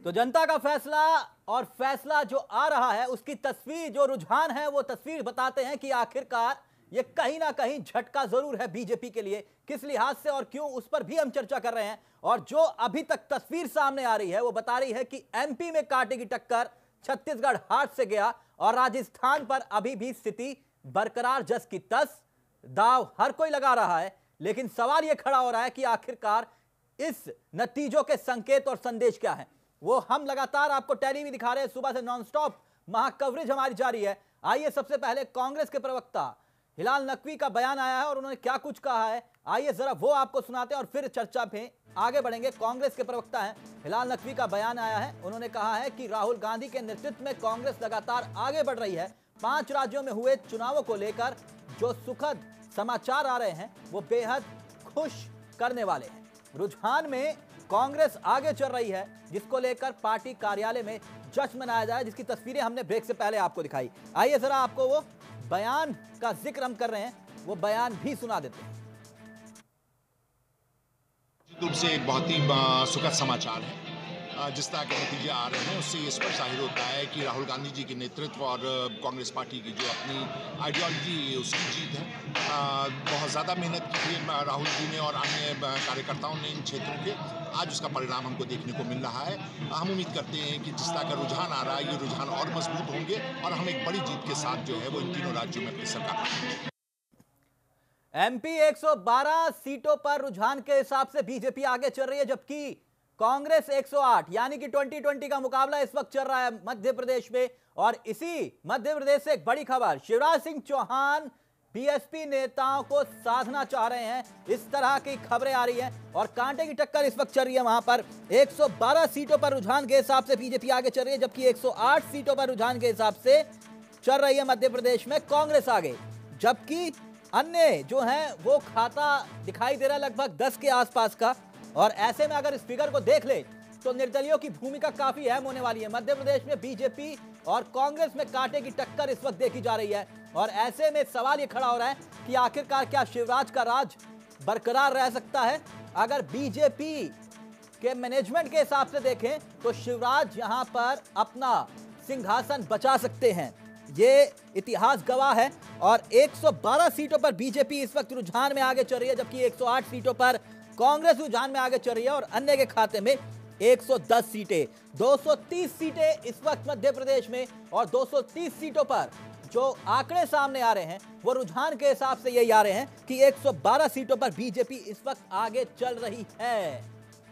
तो जनता का फैसला और फैसला जो आ रहा है उसकी तस्वीर, जो रुझान है वो तस्वीर बताते हैं कि आखिरकार ये कहीं ना कहीं झटका जरूर है बीजेपी के लिए। किस लिहाज से और क्यों, उस पर भी हम चर्चा कर रहे हैं। और जो अभी तक तस्वीर सामने आ रही है वो बता रही है कि एमपी में कांटे की टक्कर, छत्तीसगढ़ हाथ से गया और राजस्थान पर अभी भी स्थिति बरकरार जस की तस। दाव हर कोई लगा रहा है, लेकिन सवाल यह खड़ा हो रहा है कि आखिरकार इस नतीजों के संकेत और संदेश क्या है। वो हम लगातार आपको टेली भी दिखा रहे हैं, सुबह से नॉनस्टॉप महा कवरेज हमारी जारी है। आइए सबसे पहले कांग्रेस के प्रवक्ता हिलाल नकवी का बयान आया है और उन्होंने क्या कुछ कहा है, आइए जरा वो आपको सुनाते हैं और फिर चर्चा में आगे बढ़ेंगे। कांग्रेस के प्रवक्ता हैं हिलाल नकवी का बयान आया है। उन्होंने कहा है कि राहुल गांधी के नेतृत्व में कांग्रेस लगातार आगे बढ़ रही है। 5 राज्यों में हुए चुनावों को लेकर जो सुखद समाचार आ रहे हैं वो बेहद खुश करने वाले हैं। रुझान में कांग्रेस आगे चल रही है, जिसको लेकर पार्टी कार्यालय में जश्न मनाया जाए, जिसकी तस्वीरें हमने ब्रेक से पहले आपको दिखाई। आइए जरा आपको वो बयान का जिक्र हम कर रहे हैं, वो बयान भी सुना देते हैं। रूप से एक बहुत ही सुखद समाचार है। जिस तरह के नतीजे आ रहे हैं उससे ये स्पष्ट जाहिर होता है कि राहुल गांधी जी के नेतृत्व और कांग्रेस पार्टी की जो अपनी आइडियोलॉजी उसकी जीत है। बहुत ज़्यादा मेहनत की थी राहुल जी ने और अन्य कार्यकर्ताओं ने इन क्षेत्रों के, आज उसका परिणाम हमको देखने को मिल रहा है। हम उम्मीद करते हैं कि जिस तरह का रुझान आ रहा है ये रुझान और मजबूत होंगे और हम एक बड़ी जीत के साथ जो है वो इन तीनों राज्यों में अपनी सरकार। एमपी 112 सीटों पर रुझान के हिसाब से बीजेपी आगे चल रही है, जबकि कांग्रेस 108, यानी कि 2020 का मुकाबला इस वक्त चल रहा है मध्य प्रदेश में। और इसी मध्य प्रदेश से एक बड़ी खबर, शिवराज सिंह चौहान बीएसपी नेताओं को साधना चाह रहे हैं, इस तरह की खबरें आ रही हैं। और कांटे की टक्कर इस वक्त चल रही है वहां पर। 112 सीटों पर रुझान के हिसाब से बीजेपी आगे चल रही है, जबकि 108 सीटों पर रुझान के हिसाब से चल रही है मध्य प्रदेश में कांग्रेस आगे। जबकि अन्य जो है वो खाता दिखाई दे रहा है लगभग 10 के आसपास का। और ऐसे में अगर इस फिगर को देख ले तो निर्दलियों की भूमिका काफी अहम होने वाली है। मध्य प्रदेश में बीजेपी और कांग्रेस में कांटे की टक्कर इस वक्त देखी जा रही है। और ऐसे में सवाल ये खड़ा हो रहा है कि आखिरकार क्या शिवराज का राज बरकरार रह सकता है। अगर बीजेपी के मैनेजमेंट के हिसाब से देखें तो शिवराज यहां पर अपना सिंहासन बचा सकते हैं, ये इतिहास गवाह है। और 112 सीटों पर बीजेपी इस वक्त रुझान में आगे चल रही है, जबकि 108 सीटों पर कांग्रेस रुझान में आगे चल रही है और अन्य के खाते में 110 सीटें। 230 सीटें इस वक्त मध्य प्रदेश में, और 230 सीटों पर जो आंकड़े सामने आ रहे हैं वो रुझान के हिसाब से यही आ रहे हैं कि 112 सीटों पर बीजेपी इस वक्त आगे चल रही है।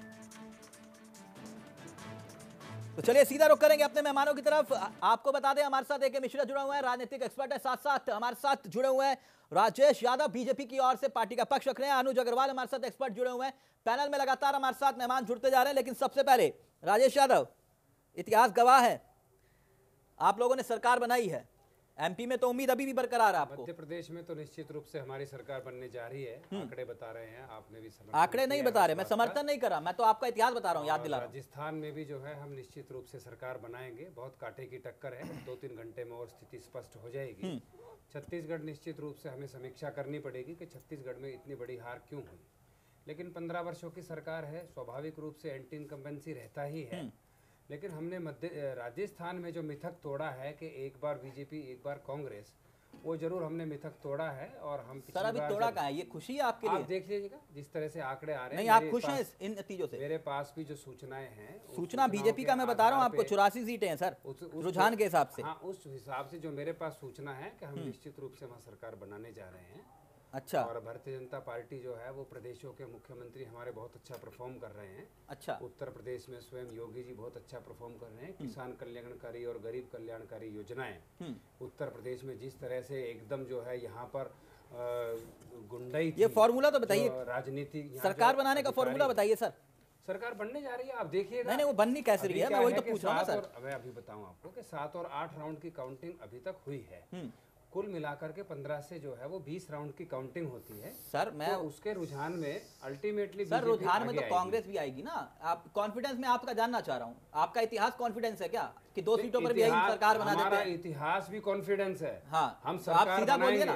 तो चलिए सीधा रुख करेंगे अपने मेहमानों की तरफ। आपको बता दें हमारे साथ एक मिश्रा जुड़ा हुआ है, राजनीतिक एक्सपर्ट है, साथ साथ हमारे साथ जुड़े हुए हैं राजेश यादव, बीजेपी की ओर से पार्टी का पक्ष रख रहे हैं। अनुज अग्रवाल हमारे साथ एक्सपर्ट जुड़े हुए हैं। पैनल में लगातार हमारे साथ मेहमान जुड़ते जा रहे हैं, लेकिन सबसे पहले राजेश यादव, इतिहास गवाह है, आप लोगों ने सरकार बनाई है, एमपी में तो उम्मीद अभी भी बरकरार है आपको। मध्य प्रदेश में तो निश्चित रूप से हमारी सरकार बनने जा रही है। आंकड़े बता रहे हैं, आपने भी आंकड़े नहीं बता रहे, मैं समर्थन नहीं कर रहा, मैं तो आपका इतिहास बता रहा हूँ, याद दिला रहा हूँ। राजस्थान में भी जो है हम निश्चित रूप से सरकार बनाएंगे। बहुत कांटे की टक्कर है, 2-3 घंटे में और स्थिति स्पष्ट हो जाएगी। छत्तीसगढ़ निश्चित रूप से हमें समीक्षा करनी पड़ेगी कि छत्तीसगढ़ में इतनी बड़ी हार क्यों हुई, लेकिन 15 वर्षों की सरकार है, स्वाभाविक रूप से एंटी इनकम्बेंसी रहता ही है। लेकिन हमने राजस्थान में जो मिथक तोड़ा है कि एक बार बीजेपी एक बार कांग्रेस, वो जरूर हमने मिथक तोड़ा है। और हम सर अभी तोड़ा कहाँ है, ये खुशी है आपके लिए? आप देख लीजिएगा जिस तरह से आंकड़े आ रहे हैं। नहीं, आप खुश हैं इन नतीजों से? मेरे पास भी जो सूचनाएं हैं, सूचना बीजेपी का मैं बता रहा हूँ आपको, 84 सीटें हैं सर रुझान के हिसाब से। हाँ, उस हिसाब से जो मेरे पास सूचना है कि हम निश्चित रूप से वहाँ सरकार बनाने जा रहे हैं। अच्छा। और भारतीय जनता पार्टी जो है वो प्रदेशों के मुख्यमंत्री हमारे बहुत अच्छा परफॉर्म कर रहे हैं। अच्छा। उत्तर प्रदेश में स्वयं योगी जी बहुत अच्छा परफॉर्म कर रहे हैं। किसान कल्याणकारी और गरीब कल्याणकारी योजनाएं उत्तर प्रदेश में जिस तरह से एकदम जो है यहाँ पर गुंडाई, ये फॉर्मूला तो बताइए, राजनीति सरकार बनाने का फॉर्मूला बताइए सर। सरकार बनने जा रही है, आप देखिएगा। नहीं, वो बननी कैसे रही है, मैं वही तो पूछ रहा हूँ सर। मैं अभी बताऊं आपको कि 7 और 8 राउंड की काउंटिंग अभी तक हुई है। कुल मिलाकर के 15 से जो है वो 20 राउंड की काउंटिंग होती है सर। मैं तो उसके रुझान में अल्टीमेटली सर रुझान में तो कांग्रेस भी आएगी ना। आप कॉन्फिडेंस में आपका जानना चाह रहा हूँ, आपका इतिहास कॉन्फिडेंस है क्या कि 2 सीटों पर भी यही सरकार बना देते हैं? इतिहास भी कॉन्फिडेंस है। हाँ, हम आप सीधा बोलिए ना।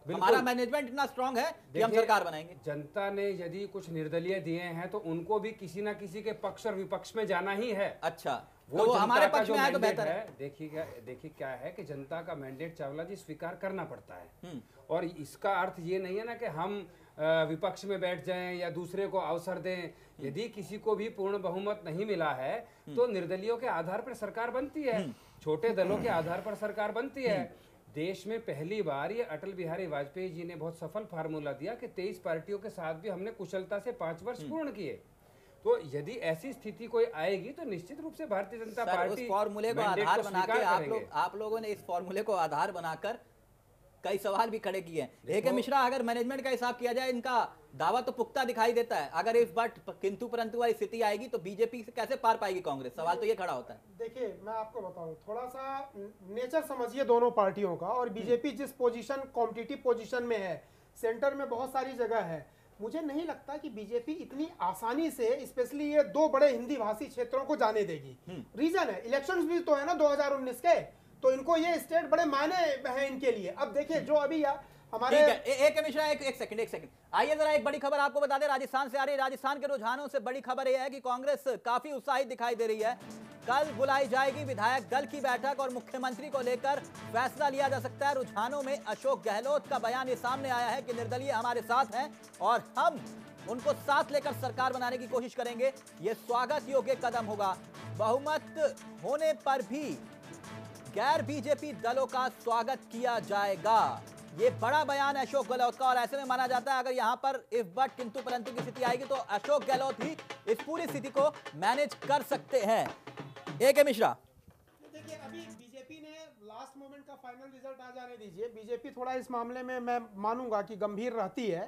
हमारा मैनेजमेंट इतना स्ट्रांग है कि हम सरकार बनाएंगे। जनता ने यदि कुछ निर्दलीय दिए हैं तो उनको भी किसी ना किसी के पक्ष और विपक्ष में जाना ही है। अच्छा, वो तो हमारे जनता का पक्ष जो में आए तो मैंडेट बेहतर है। देखिए क्या है कि जनता का मैंडेट चावला जी स्वीकार करना पड़ता है, और इसका अर्थ ये नहीं है ना कि हम विपक्ष में बैठ जाएं या दूसरे को अवसर दें। यदि किसी को भी पूर्ण बहुमत नहीं मिला है तो निर्दलियों के आधार पर सरकार बनती है, छोटे दलों के आधार पर सरकार बनती है। देश में पहली बार ये अटल बिहारी वाजपेयी जी ने बहुत सफल फार्मूला दिया कि 23 पार्टियों के साथ भी हमने कुशलता से 5 वर्ष पूर्ण किए। तो यदि ऐसी स्थिति कोई आएगी तो निश्चित रूप से भारतीय जनता पार्टी उस फॉर्मूले को आधार बना के आप लोगों ने इस फॉर्मूले को आधार बनाकर कई सवाल भी खड़े किए हैं। ए.के. मिश्रा, अगर मैनेजमेंट का हिसाब किया जाए, इनका दावा तो पुख्ता दिखाई देता है। अगर इस बार किंतु परंतु वाली स्थिति आएगी तो बीजेपी से कैसे पार पाएगी कांग्रेस? सवाल तो ये खड़ा होता है। देखिए, मैं आपको बताऊं, थोड़ा सा नेचर समझिए दोनों पार्टियों का, और बीजेपी जिस पोजीशन, कॉम्पिटिटिव पोजीशन में है, सेंटर में बहुत सारी जगह है, मुझे नहीं लगता कि बीजेपी इतनी आसानी से स्पेशली ये 2 बड़े हिंदी भाषी क्षेत्रों को जाने देगी। रीजन है, इलेक्शंस भी तो है ना 2019 के, तो इनको ये स्टेट बड़े मायने हैं इनके लिए। अब देखिए जो अभी हमारे ए.के. मिश्रा, एक सेकंड आइए जरा एक बड़ी खबर आपको बता दें, राजस्थान से आ रही है। राजस्थान के रुझानों से बड़ी खबर यह है कि कांग्रेस काफी उत्साहित दिखाई दे रही है। कल बुलाई जाएगी विधायक दल की बैठक और मुख्यमंत्री को लेकर फैसला लिया जा सकता है। रुझानों में अशोक गहलोत का बयान ये सामने आया है कि निर्दलीय हमारे साथ हैं और हम उनको साथ लेकर सरकार बनाने की कोशिश करेंगे। ये स्वागत योग्य कदम होगा। बहुमत होने पर भी गैर बीजेपी दलों का स्वागत किया जाएगा। ये बड़ा बयान है अशोक गहलोत का, और ऐसे में माना जाता है अगर यहां पर इफ बट किंतु परंतु की स्थिति आएगी तो अशोक गहलोत ही इस पूरी स्थिति को मैनेज कर सकते हैं। ए.के. मिश्रा, देखिए, अभी बीजेपी ने लास्ट मोमेंट का फाइनल रिजल्ट आ जाने दीजिए। बीजेपी थोड़ा इस मामले में मैं मानूंगा कि गंभीर रहती है।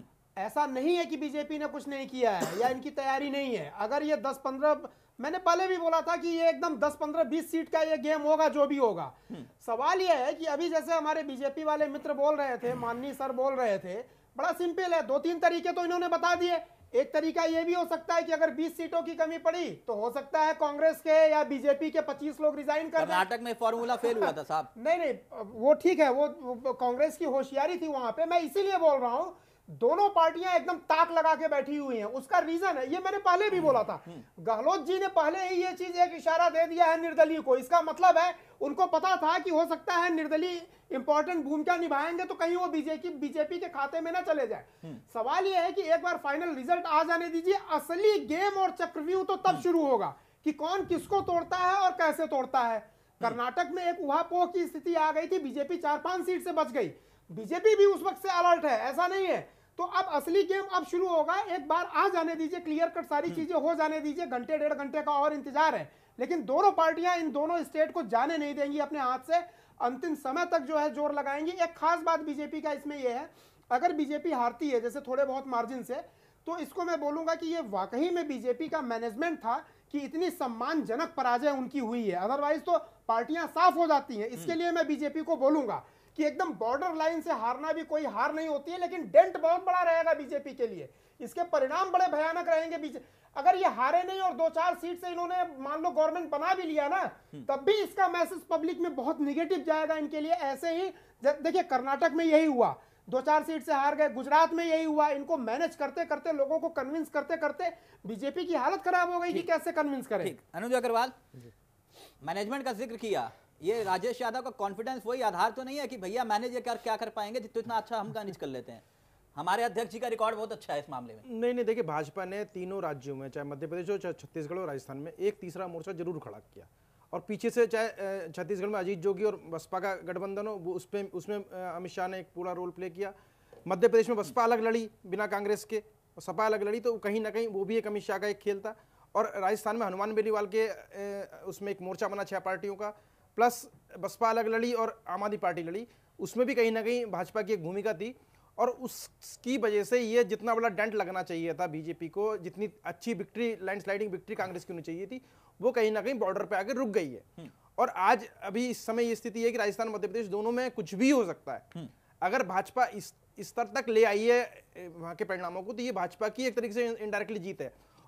ऐसा नहीं है कि बीजेपी ने कुछ नहीं किया है या इनकी तैयारी नहीं है। अगर ये 10-15, मैंने पहले भी बोला था कि ये एकदम 10-15-20 सीट का ये गेम होगा, जो भी होगा। सवाल ये है कि अभी जैसे हमारे बीजेपी वाले मित्र बोल रहे थे, माननीय सर बोल रहे थे, बड़ा सिंपल है, 2-3 तरीके तो इन्होंने बता दिए। एक तरीका ये भी हो सकता है कि अगर 20 सीटों की कमी पड़ी तो हो सकता है कांग्रेस के या बीजेपी के 25 लोग रिजाइन कर दें। कर्नाटक में फॉर्मूला फेल हुआ था साहब। नहीं, वो ठीक है, वो कांग्रेस की होशियारी थी वहां पे। मैं इसीलिए बोल रहा हूं, दोनों पार्टियां एकदम ताक लगा के बैठी हुई हैं। उसका रीजन है, ये मैंने पहले भी बोला था, गहलोत जी ने पहले ही ये चीज एक इशारा दे दिया है निर्दलीय को। इसका मतलब है उनको पता था कि हो सकता है निर्दलीय इंपॉर्टेंट भूमिका निभाएंगे तो कहीं वो बीजेपी के खाते में ना चले जाए। सवाल ये है कि एक बार फाइनल रिजल्ट आ जाने दीजिए, असली गेम और चक्रव्यूह तो तब शुरू होगा कि कौन किसको तोड़ता है और कैसे तोड़ता है। कर्नाटक में एक उहापोह की स्थिति आ गई थी, बीजेपी 4-5 सीट से बच गई। बीजेपी भी उस वक्त से अलर्ट है, ऐसा नहीं है। तो अब असली गेम अब शुरू होगा। एक बार आ जाने दीजिए, क्लियर कट सारी चीजें हो जाने दीजिए। घंटे 1.5 घंटे का और इंतजार है, लेकिन दोनों पार्टियां इन दोनों स्टेट को जाने नहीं देंगी अपने हाथ से। अंतिम समय तक जो है जोर लगाएंगी। एक खास बात बीजेपी का इसमें यह है, अगर बीजेपी हारती है जैसे थोड़े बहुत मार्जिन से, तो इसको मैं बोलूंगा कि ये वाकई में बीजेपी का मैनेजमेंट था कि इतनी सम्मानजनक पराजय उनकी हुई है। अदरवाइज तो पार्टियां साफ हो जाती हैं। इसके लिए मैं बीजेपी को बोलूंगा कि एकदम बॉर्डर लाइन से हारना भी कोई हार नहीं होती है, लेकिन डेंट बहुत बड़ा रहेगा बीजेपी के लिए। इसके परिणाम बड़े भयानक रहेंगे। अगर ये हारे नहीं और 2-4 सीट से इन्होंने मान लो गवर्नमेंट बना भी लिया ना, तब भी इसका मैसेज पब्लिक में बहुत निगेटिव जाएगा इनके लिए। ऐसे ही देखिए, कर्नाटक में यही हुआ, 2-4 सीट से हार गए। गुजरात में यही हुआ। इनको मैनेज करते करते, लोगों को कन्विंस करते करते बीजेपी की हालत खराब हो गई कि कैसे कन्विंस करें। अनुज अग्रवाल, मैनेजमेंट का जिक्र किया, ये राजेश यादव का कॉन्फिडेंस वही आधार तो नहीं है कि भैया मैनेज क्या कर पाएंगे तो इतना अच्छा हम मैनेज कर लेते हैं? हमारे अध्यक्ष जी का रिकॉर्ड बहुत अच्छा है इस मामले में। नहीं, देखिए, भाजपा ने तीनों राज्यों में, चाहे मध्य प्रदेश हो, चाहे छत्तीसगढ़ और राजस्थान में, एक तीसरा मोर्चा जरूर खड़ा किया। और पीछे से चाहे छत्तीसगढ़ में अजीत जोगी और बसपा का गठबंधन हो, वो उसमें अमित शाह ने एक पूरा रोल प्ले किया। मध्य प्रदेश में बसपा अलग लड़ी बिना कांग्रेस के, और सपा अलग लड़ी, तो कहीं ना कहीं वो भी एक अमित शाह का एक खेल था। और राजस्थान में हनुमान बेनीवाल के उसमें एक मोर्चा बना 6 पार्टियों का, प्लस बसपा अलग लड़ी और आम आदमी पार्टी लड़ी, उसमें भी कहीं ना कहीं भाजपा की एक भूमिका थी। और उसकी वजह से ये जितना बड़ा डेंट लगना चाहिए था बीजेपी को, जितनी अच्छी विक्ट्री, लैंडस्लाइडिंग विक्ट्री कांग्रेस की होनी चाहिए थी, वो कहीं ना कहीं बॉर्डर पे आके रुक गई है। और आज अभी इस समय ये स्थिति है कि राजस्थान मध्य प्रदेश दोनों में कुछ भी हो सकता है। अगर भाजपा इस स्तर तक ले आई है वहां के परिणामों को, तो ये भाजपा की एक तरीके से इनडायरेक्टली जीत है।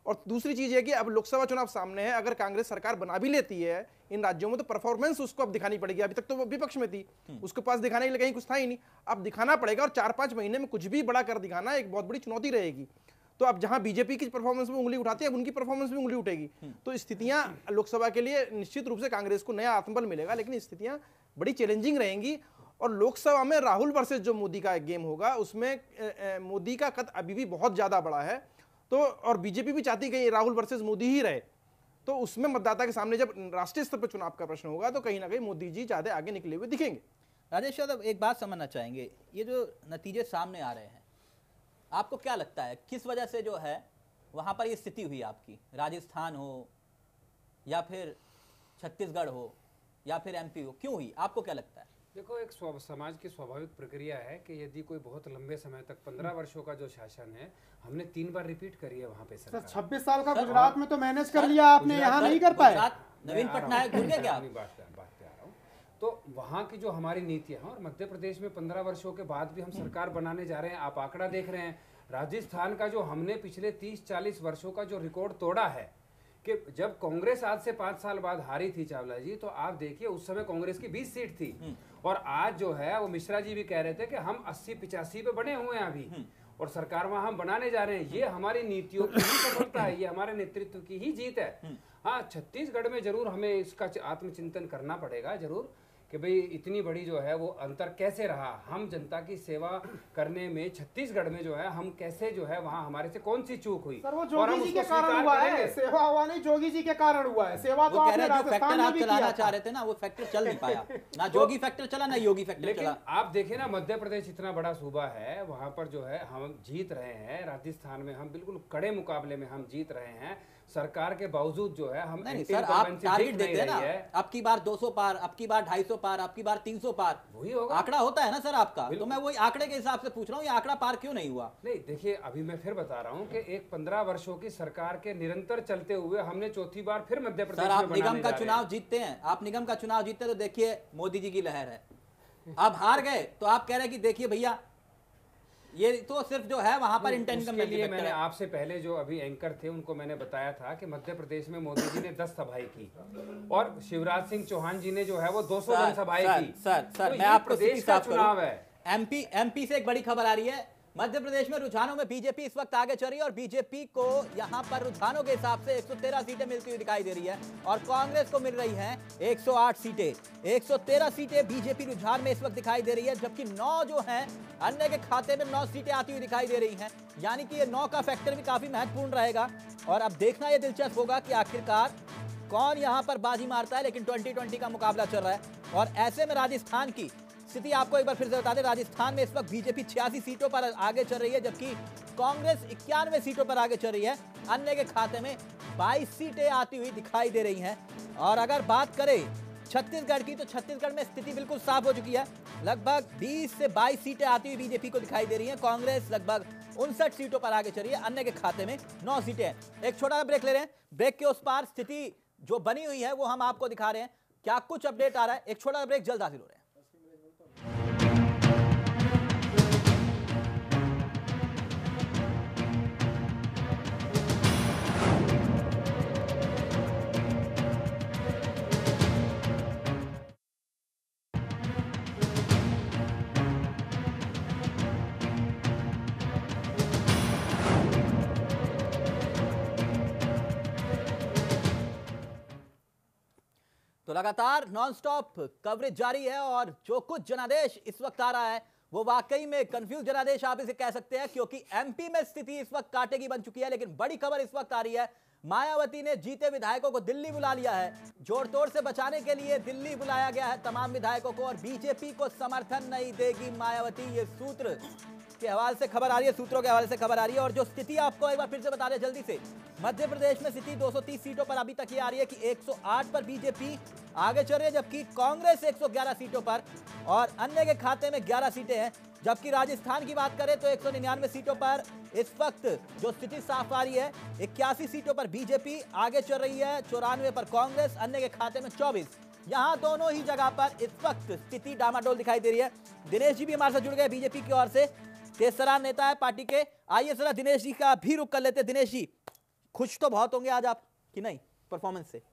और दूसरी चीज है कि अब लोकसभा चुनाव सामने है, अगर कांग्रेस सरकार बना भी लेती है इन राज्यों में तो परफॉर्मेंस उसको अब दिखानी पड़ेगी। अभी तक तो वो विपक्ष में थी, उसके पास दिखाने के लिए कहीं कुछ था ही नहीं, अब दिखाना पड़ेगा और 4-5 महीने में कुछ भी बड़ा कर दिखाना एक बहुत बड़ी चुनौती रहेगी। तो अब जहां बीजेपी की परफॉर्मेंस में उंगली उठाती है, अब उनकी परफॉर्मेंस में उंगली उठेगी। तो स्थितियां लोकसभा के लिए निश्चित रूप से कांग्रेस को नया आत्मबल मिलेगा, लेकिन स्थितियां बड़ी चैलेंजिंग रहेंगी। और लोकसभा में राहुल वर्सेस जो मोदी का एक गेम होगा, उसमें मोदी का कद अभी भी बहुत ज्यादा बड़ा है। तो और बीजेपी भी चाहती कि राहुल वर्सेस मोदी ही रहे, तो उसमें मतदाता के सामने जब राष्ट्रीय स्तर पर चुनाव का प्रश्न होगा तो कहीं ना कहीं मोदी जी ज्यादा आगे निकले हुए दिखेंगे। राजेश यादव, एक बात समझना चाहेंगे, ये जो नतीजे सामने आ रहे हैं, आपको क्या लगता है किस वजह से जो है वहां पर ये स्थिति हुई आपकी? राजस्थान हो या फिर छत्तीसगढ़ हो या फिर एमपी हो, क्यों हुई? आपको क्या लगता है? देखो, एक समाज की स्वाभाविक प्रक्रिया है कि यदि कोई बहुत लंबे समय तक 15 वर्षों का जो शासन है, हमने 3 बार रिपीट करी है वहां पे सर। सरकार। 26 साल का गुजरात में तो मैनेज कर लिया आपने, यहाँ नहीं कर पाए। नवीन पटनायक भूल गए क्या? बात पे आ रहा हूँ। तो वहाँ की जो हमारी नीतियाँ हैं, और मध्य प्रदेश में 15 वर्षों के बाद भी हम सरकार बनाने जा रहे हैं। आप आंकड़ा देख रहे हैं, राजस्थान का जो हमने पिछले 30-40 वर्षों का जो रिकॉर्ड तोड़ा है, कि जब कांग्रेस आज से 5 साल बाद हारी थी चावला जी, तो आप देखिए उस समय कांग्रेस की 20 सीट थी, और आज जो है वो मिश्रा जी भी कह रहे थे कि हम 80-85 पे बने हुए हैं अभी, और सरकार वहां हम बनाने जा रहे हैं। ये हमारी नीतियों की ही सफलता है, ये हमारे नेतृत्व की ही जीत है। हाँ, छत्तीसगढ़ में जरूर हमें इसका आत्मचिंतन करना पड़ेगा जरूर, कि भाई इतनी बड़ी जो है वो अंतर कैसे रहा। हम जनता की सेवा करने में छत्तीसगढ़ में जो है हम कैसे जो है वहाँ हमारे से कौन सी चूक हुई, सर वो और हम जोगी जी के उसको कारण स्वीकार हुआ है, करेंगे। सेवा हुआ नहीं, जोगी जी के कारण हुआ है। सेवा तो वो कह आपने रहे हैं जो राजस्थान फैक्टर में आप भी चलाना किया चाह था। रहे थे ना, वो फैक्टर चल नहीं पाया ना, जोगी फैक्टर चला ना योगी फैक्टर लेकिन चला। आप देखिए ना, मध्य प्रदेश इतना बड़ा सूबा है, वहां पर जो है हम जीत रहे हैं। राजस्थान में हम बिल्कुल कड़े मुकाबले में हम जीत रहे हैं, सरकार के बावजूद जो है हम नहीं सर, आप टारगेट देते हैं ना, है। अब की बार 200 पार, अब की बार 250 पार, अब की बार 300 पार, वही होगा। आंकड़ा होता है ना सर आपका, तो मैं वही आंकड़े के हिसाब से पूछ रहा हूँ, ये आंकड़ा पार क्यों नहीं हुआ? नहीं, देखिए अभी मैं फिर बता रहा हूँ कि एक 15 वर्षों की सरकार के निरंतर चलते हुए हमने चौथी बार फिर मध्य प्रदेश सर में आप बनाने निगम का जा रहे हैं। चुनाव जीतते हैं, आप निगम का चुनाव जीतते हैं तो देखिए मोदी जी की लहर है। आप हार गए तो आप कह रहे हैं कि देखिए भैया ये तो सिर्फ जो है वहां पर इंटेंट उसके लिए मैंने आपसे पहले जो अभी एंकर थे उनको मैंने बताया था कि मध्य प्रदेश में मोदी जी ने 10 सभाएं की, और शिवराज सिंह चौहान जी ने जो है वो 200 जनसभाएं की। सर तो मैं ये आपको प्रदेश का चुनाव है। एमपी से एक बड़ी खबर आ रही है, मध्य प्रदेश में रुझानों में बीजेपी इस वक्त आगे चल रही है, और बीजेपी को यहां पर रुझानों के हिसाब से 113 सीटें मिलती हुई दिखाई दे रही है, और कांग्रेस को मिल रही हैं 108 सीटें। 113 सीटें बीजेपी रुझान में इस वक्त दिखाई दे रही है, जबकि 9 जो हैं अन्य के खाते में 9 सीटें आती हुई दिखाई दे रही हैं, यानी कि ये 9 का फैक्टर भी काफी महत्वपूर्ण रहेगा। और अब देखना यह दिलचस्प होगा कि आखिरकार कौन यहां पर बाजी मारता है, लेकिन 2020 का मुकाबला चल रहा है। और ऐसे में राजस्थान की स्थिति आपको एक बार फिर से बता दें, राजस्थान में इस वक्त बीजेपी 86 सीटों पर आगे चल रही है, जबकि कांग्रेस 91 सीटों पर आगे चल रही है, अन्य के खाते में 22 सीटें आती हुई दिखाई दे रही हैं। और अगर बात करें छत्तीसगढ़ की, तो छत्तीसगढ़ में स्थिति बिल्कुल साफ हो चुकी है, लगभग 20 से 22 सीटें आती हुई बीजेपी को दिखाई दे रही हैं, कांग्रेस लगभग 59 सीटों पर आगे चल रही है, अन्य के खाते में 9 सीटें हैं। एक छोटा सा ब्रेक ले रहे हैं, ब्रेक के उस पार स्थिति जो बनी हुई है वो हम आपको दिखा रहे हैं, क्या कुछ अपडेट आ रहा है। एक छोटा सा ब्रेक जल्द हासिल हो रहे हैं। तो लगातार नॉनस्टॉप कवरेज जारी है, और जो कुछ जनादेश इस वक्त आ रहा है वो वाकई में कंफ्यूज जनादेश आप इसे कह सकते हैं, क्योंकि एमपी में स्थिति इस वक्त कांटे की बन चुकी है। लेकिन बड़ी खबर इस वक्त आ रही है, मायावती ने जीते विधायकों को दिल्ली बुला लिया है, जोड़ तोड़ से बचाने के लिए दिल्ली बुलाया गया है तमाम विधायकों को, और बीजेपी को समर्थन नहीं देगी मायावती, ये सूत्र के हवाले से खबर आ रही है, सूत्रों के हवाले से खबर आ रही है। और जो स्थिति आपको एक बार फिर से बता दें जल्दी से, मध्य प्रदेश में स्थिति 230 सीटों पर अभी तक ये आ रही है कि 108 पर बीजेपी आगे चल रही है, जबकि कांग्रेस 111 सीटों पर, और अन्य के खाते में 11 सीटें हैं। जबकि राजस्थान की बात करें तो 199 सीटों पर इस वक्त जो स्थिति साफ आ रही है, 81 सीटों पर बीजेपी आगे चल रही है, 94 पर कांग्रेस, अन्य के खाते में 24। यहां दोनों ही जगह पर इस वक्त स्थिति डामाडोल दिखाई दे रही है। दिनेश जी भी हमारे साथ जुड़ गए बीजेपी की ओर से, तेज सरार नेता है पार्टी के। आइए जरा दिनेश जी का भी रुख कर लेते हैं। दिनेश जी, खुश तो बहुत होंगे आज आप कि नहीं परफॉर्मेंस से?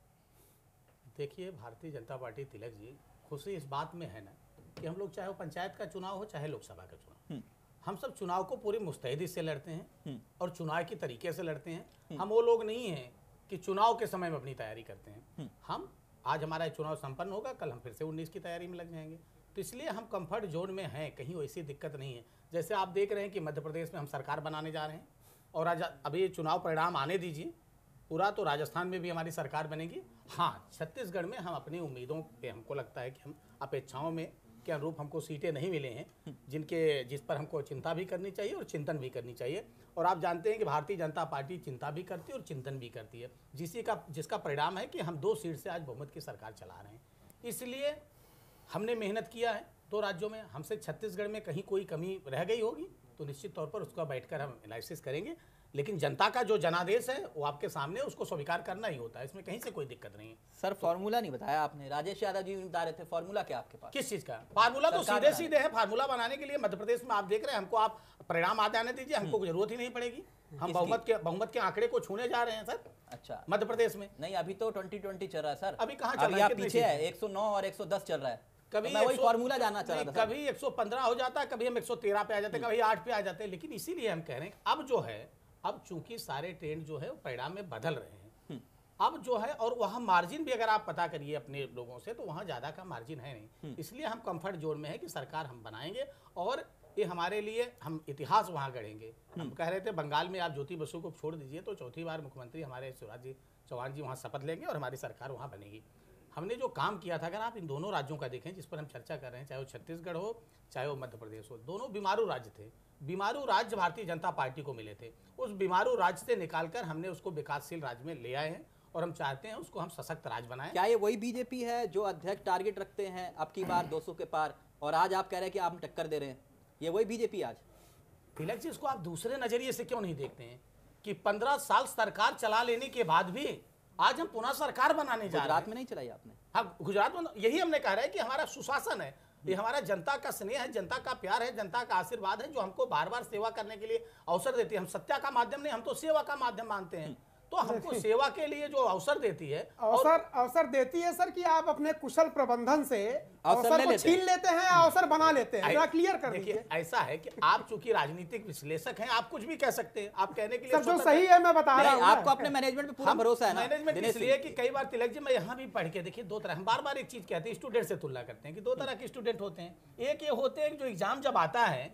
देखिए, भारतीय जनता पार्टी तिलक जी, खुशी इस बात में है ना कि हम लोग चाहे वो पंचायत का चुनाव हो चाहे लोकसभा का चुनाव, हम सब चुनाव को पूरी मुस्तैदी से लड़ते हैं और चुनाव की तरीके से लड़ते हैं। हम वो लोग नहीं हैं कि चुनाव के समय में अपनी तैयारी करते हैं। हम आज हमारा चुनाव संपन्न होगा, कल हम फिर से 19 की तैयारी में लग जाएंगे। तो इसलिए हम कंफर्ट जोन में हैं, कहीं वैसी दिक्कत नहीं है। जैसे आप देख रहे हैं कि मध्य प्रदेश में हम सरकार बनाने जा रहे हैं और आज अभी चुनाव परिणाम आने दीजिए पूरा, तो राजस्थान में भी हमारी सरकार बनेगी। हाँ, छत्तीसगढ़ में हम अपनी उम्मीदों पे, हमको लगता है कि हम अपेक्षाओं में के अनुरूप हमको सीटें नहीं मिले हैं जिस पर हमको चिंता भी करनी चाहिए और चिंतन भी करनी चाहिए। और आप जानते हैं कि भारतीय जनता पार्टी चिंता भी करती है और चिंतन भी करती है, जिसका परिणाम है कि हम 2 सीट से आज बहुमत की सरकार चला रहे हैं। इसलिए हमने मेहनत किया है 2 राज्यों में। हमसे छत्तीसगढ़ में कहीं कोई कमी रह गई होगी तो निश्चित तौर पर उसका बैठकर हम एनालिसिस करेंगे, लेकिन जनता का जो जनादेश है वो आपके सामने, उसको स्वीकार करना ही होता है, इसमें कहीं से कोई दिक्कत नहीं है। सर फॉर्मूला नहीं बताया आपने, राजेश यादव जी बता रहे थे, फॉर्मूला क्या आपके पास? किस चीज का फार्मूला? तो सीधे सीधे है फार्मूला बनाने के लिए। मध्य प्रदेश में आप देख रहे हैं, हमको आप परिणाम आ जाने दीजिए, हमको जरूरत ही नहीं पड़ेगी। हम बहुमत के आंकड़े को छूने जा रहे हैं सर। अच्छा, मध्य प्रदेश में नहीं, अभी तो 2020 चल रहा है सर। अभी कहाँ चल रहा है? पीछे है, 109 और 110 चल रहा है। कभी मैं वही फॉर्मूला जानना चाह रहा था। कभी 115 हो जाता है, कभी हम 113 पे आ जाते हैं, कभी 8 पे आ जाते हैं। लेकिन इसीलिए हम कह रहे हैं अब जो है, अब चूंकि सारे ट्रेंड जो है वो परिणाम में बदल रहे हैं, अब जो है, और वहाँ मार्जिन भी अगर आप पता करिए अपने लोगों से तो वहाँ ज़्यादा का मार्जिन है नहीं। इसलिए हम कंफर्ट जोन में है कि सरकार हम बनाएंगे और ये हमारे लिए हम इतिहास वहाँ गढ़ेंगे। हम कह रहे थे बंगाल में आप ज्योति बसु को छोड़ दीजिए तो 4थी बार मुख्यमंत्री हमारे शिवराज जी चौहान जी वहाँ शपथ लेंगे और हमारी सरकार वहाँ बनेगी। हमने जो काम किया था, अगर आप इन दोनों राज्यों का देखें जिस पर हम चर्चा कर रहे हैं, चाहे वो छत्तीसगढ़ हो चाहे वो मध्य प्रदेश हो, दोनों बीमारू राज्य थे। बीमारू राज्य भारतीय जनता पार्टी को मिले थे। उस बीमारू राज्य से निकालकर हमने उसको विकासशील राज्य में ले आए हैं और हम चाहते हैं उसको हम सशक्त राज्य बनाएं। क्या ये वही बीजेपी है जो अध्यक्ष टारगेट रखते हैं अब की बार 200 के पार, और आज आप कह रहे हैं कि आप टक्कर दे रहे हैं? ये वही बीजेपी आज? तिलक जी, इसको आप दूसरे नजरिए से क्यों नहीं देखते हैं कि 15 साल सरकार चला लेने के बाद भी आज हम पुनः सरकार बनाने जा रहे हैं। गुजरात में नहीं चलाई आपने? हाँ, गुजरात में यही हमने कहा है कि हमारा सुशासन है, ये हमारा जनता का स्नेह है, जनता का प्यार है, जनता का आशीर्वाद है जो हमको बार बार सेवा करने के लिए अवसर देती है। हम सत्ता का माध्यम नहीं, हम तो सेवा का माध्यम मानते हैं। तो हमको सेवा के लिए जो अवसर देती है, अवसर देती है सर कि आप अपने कुशल प्रबंधन से अवसर को छीन लेते हैं, अवसर बना लेते हैं। क्लियर कर दीजिए। ऐसा है कि आप चूंकि राजनीतिक विश्लेषक हैं, आप कुछ भी कह सकते हैं, आप कहने के लिए सर जो सही है मैं बता रहा हूं। आपको अपने मैनेजमेंट पे पूरा भरोसा है ना? मैनेजमेंट इसलिए कि कई बार तिलक जी मैं यहाँ भी पढ़ के देखिए 2 तरह, हम बार बार एक चीज कहते हैं, स्टूडेंट से तुलना करते हैं कि 2 तरह के स्टूडेंट होते हैं। एक ये होते हैं जो एग्जाम जब आता है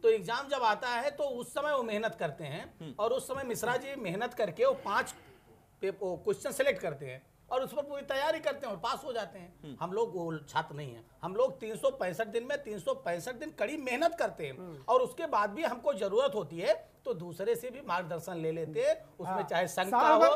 तो उस समय वो मेहनत करते हैं और उस समय मिश्रा जी मेहनत करके वो 5 क्वेश्चन सेलेक्ट करते हैं और उस पर पूरी तैयारी करते हैं और पास हो जाते हैं। हम लोग वो छात्र नहीं हैं, हम लोग 365 दिन में 365 दिन कड़ी मेहनत करते हैं और उसके बाद भी हमको जरूरत होती है तो दूसरे से भी मार्गदर्शन ले लेते हैं। उसमें चाहे संघ का हो,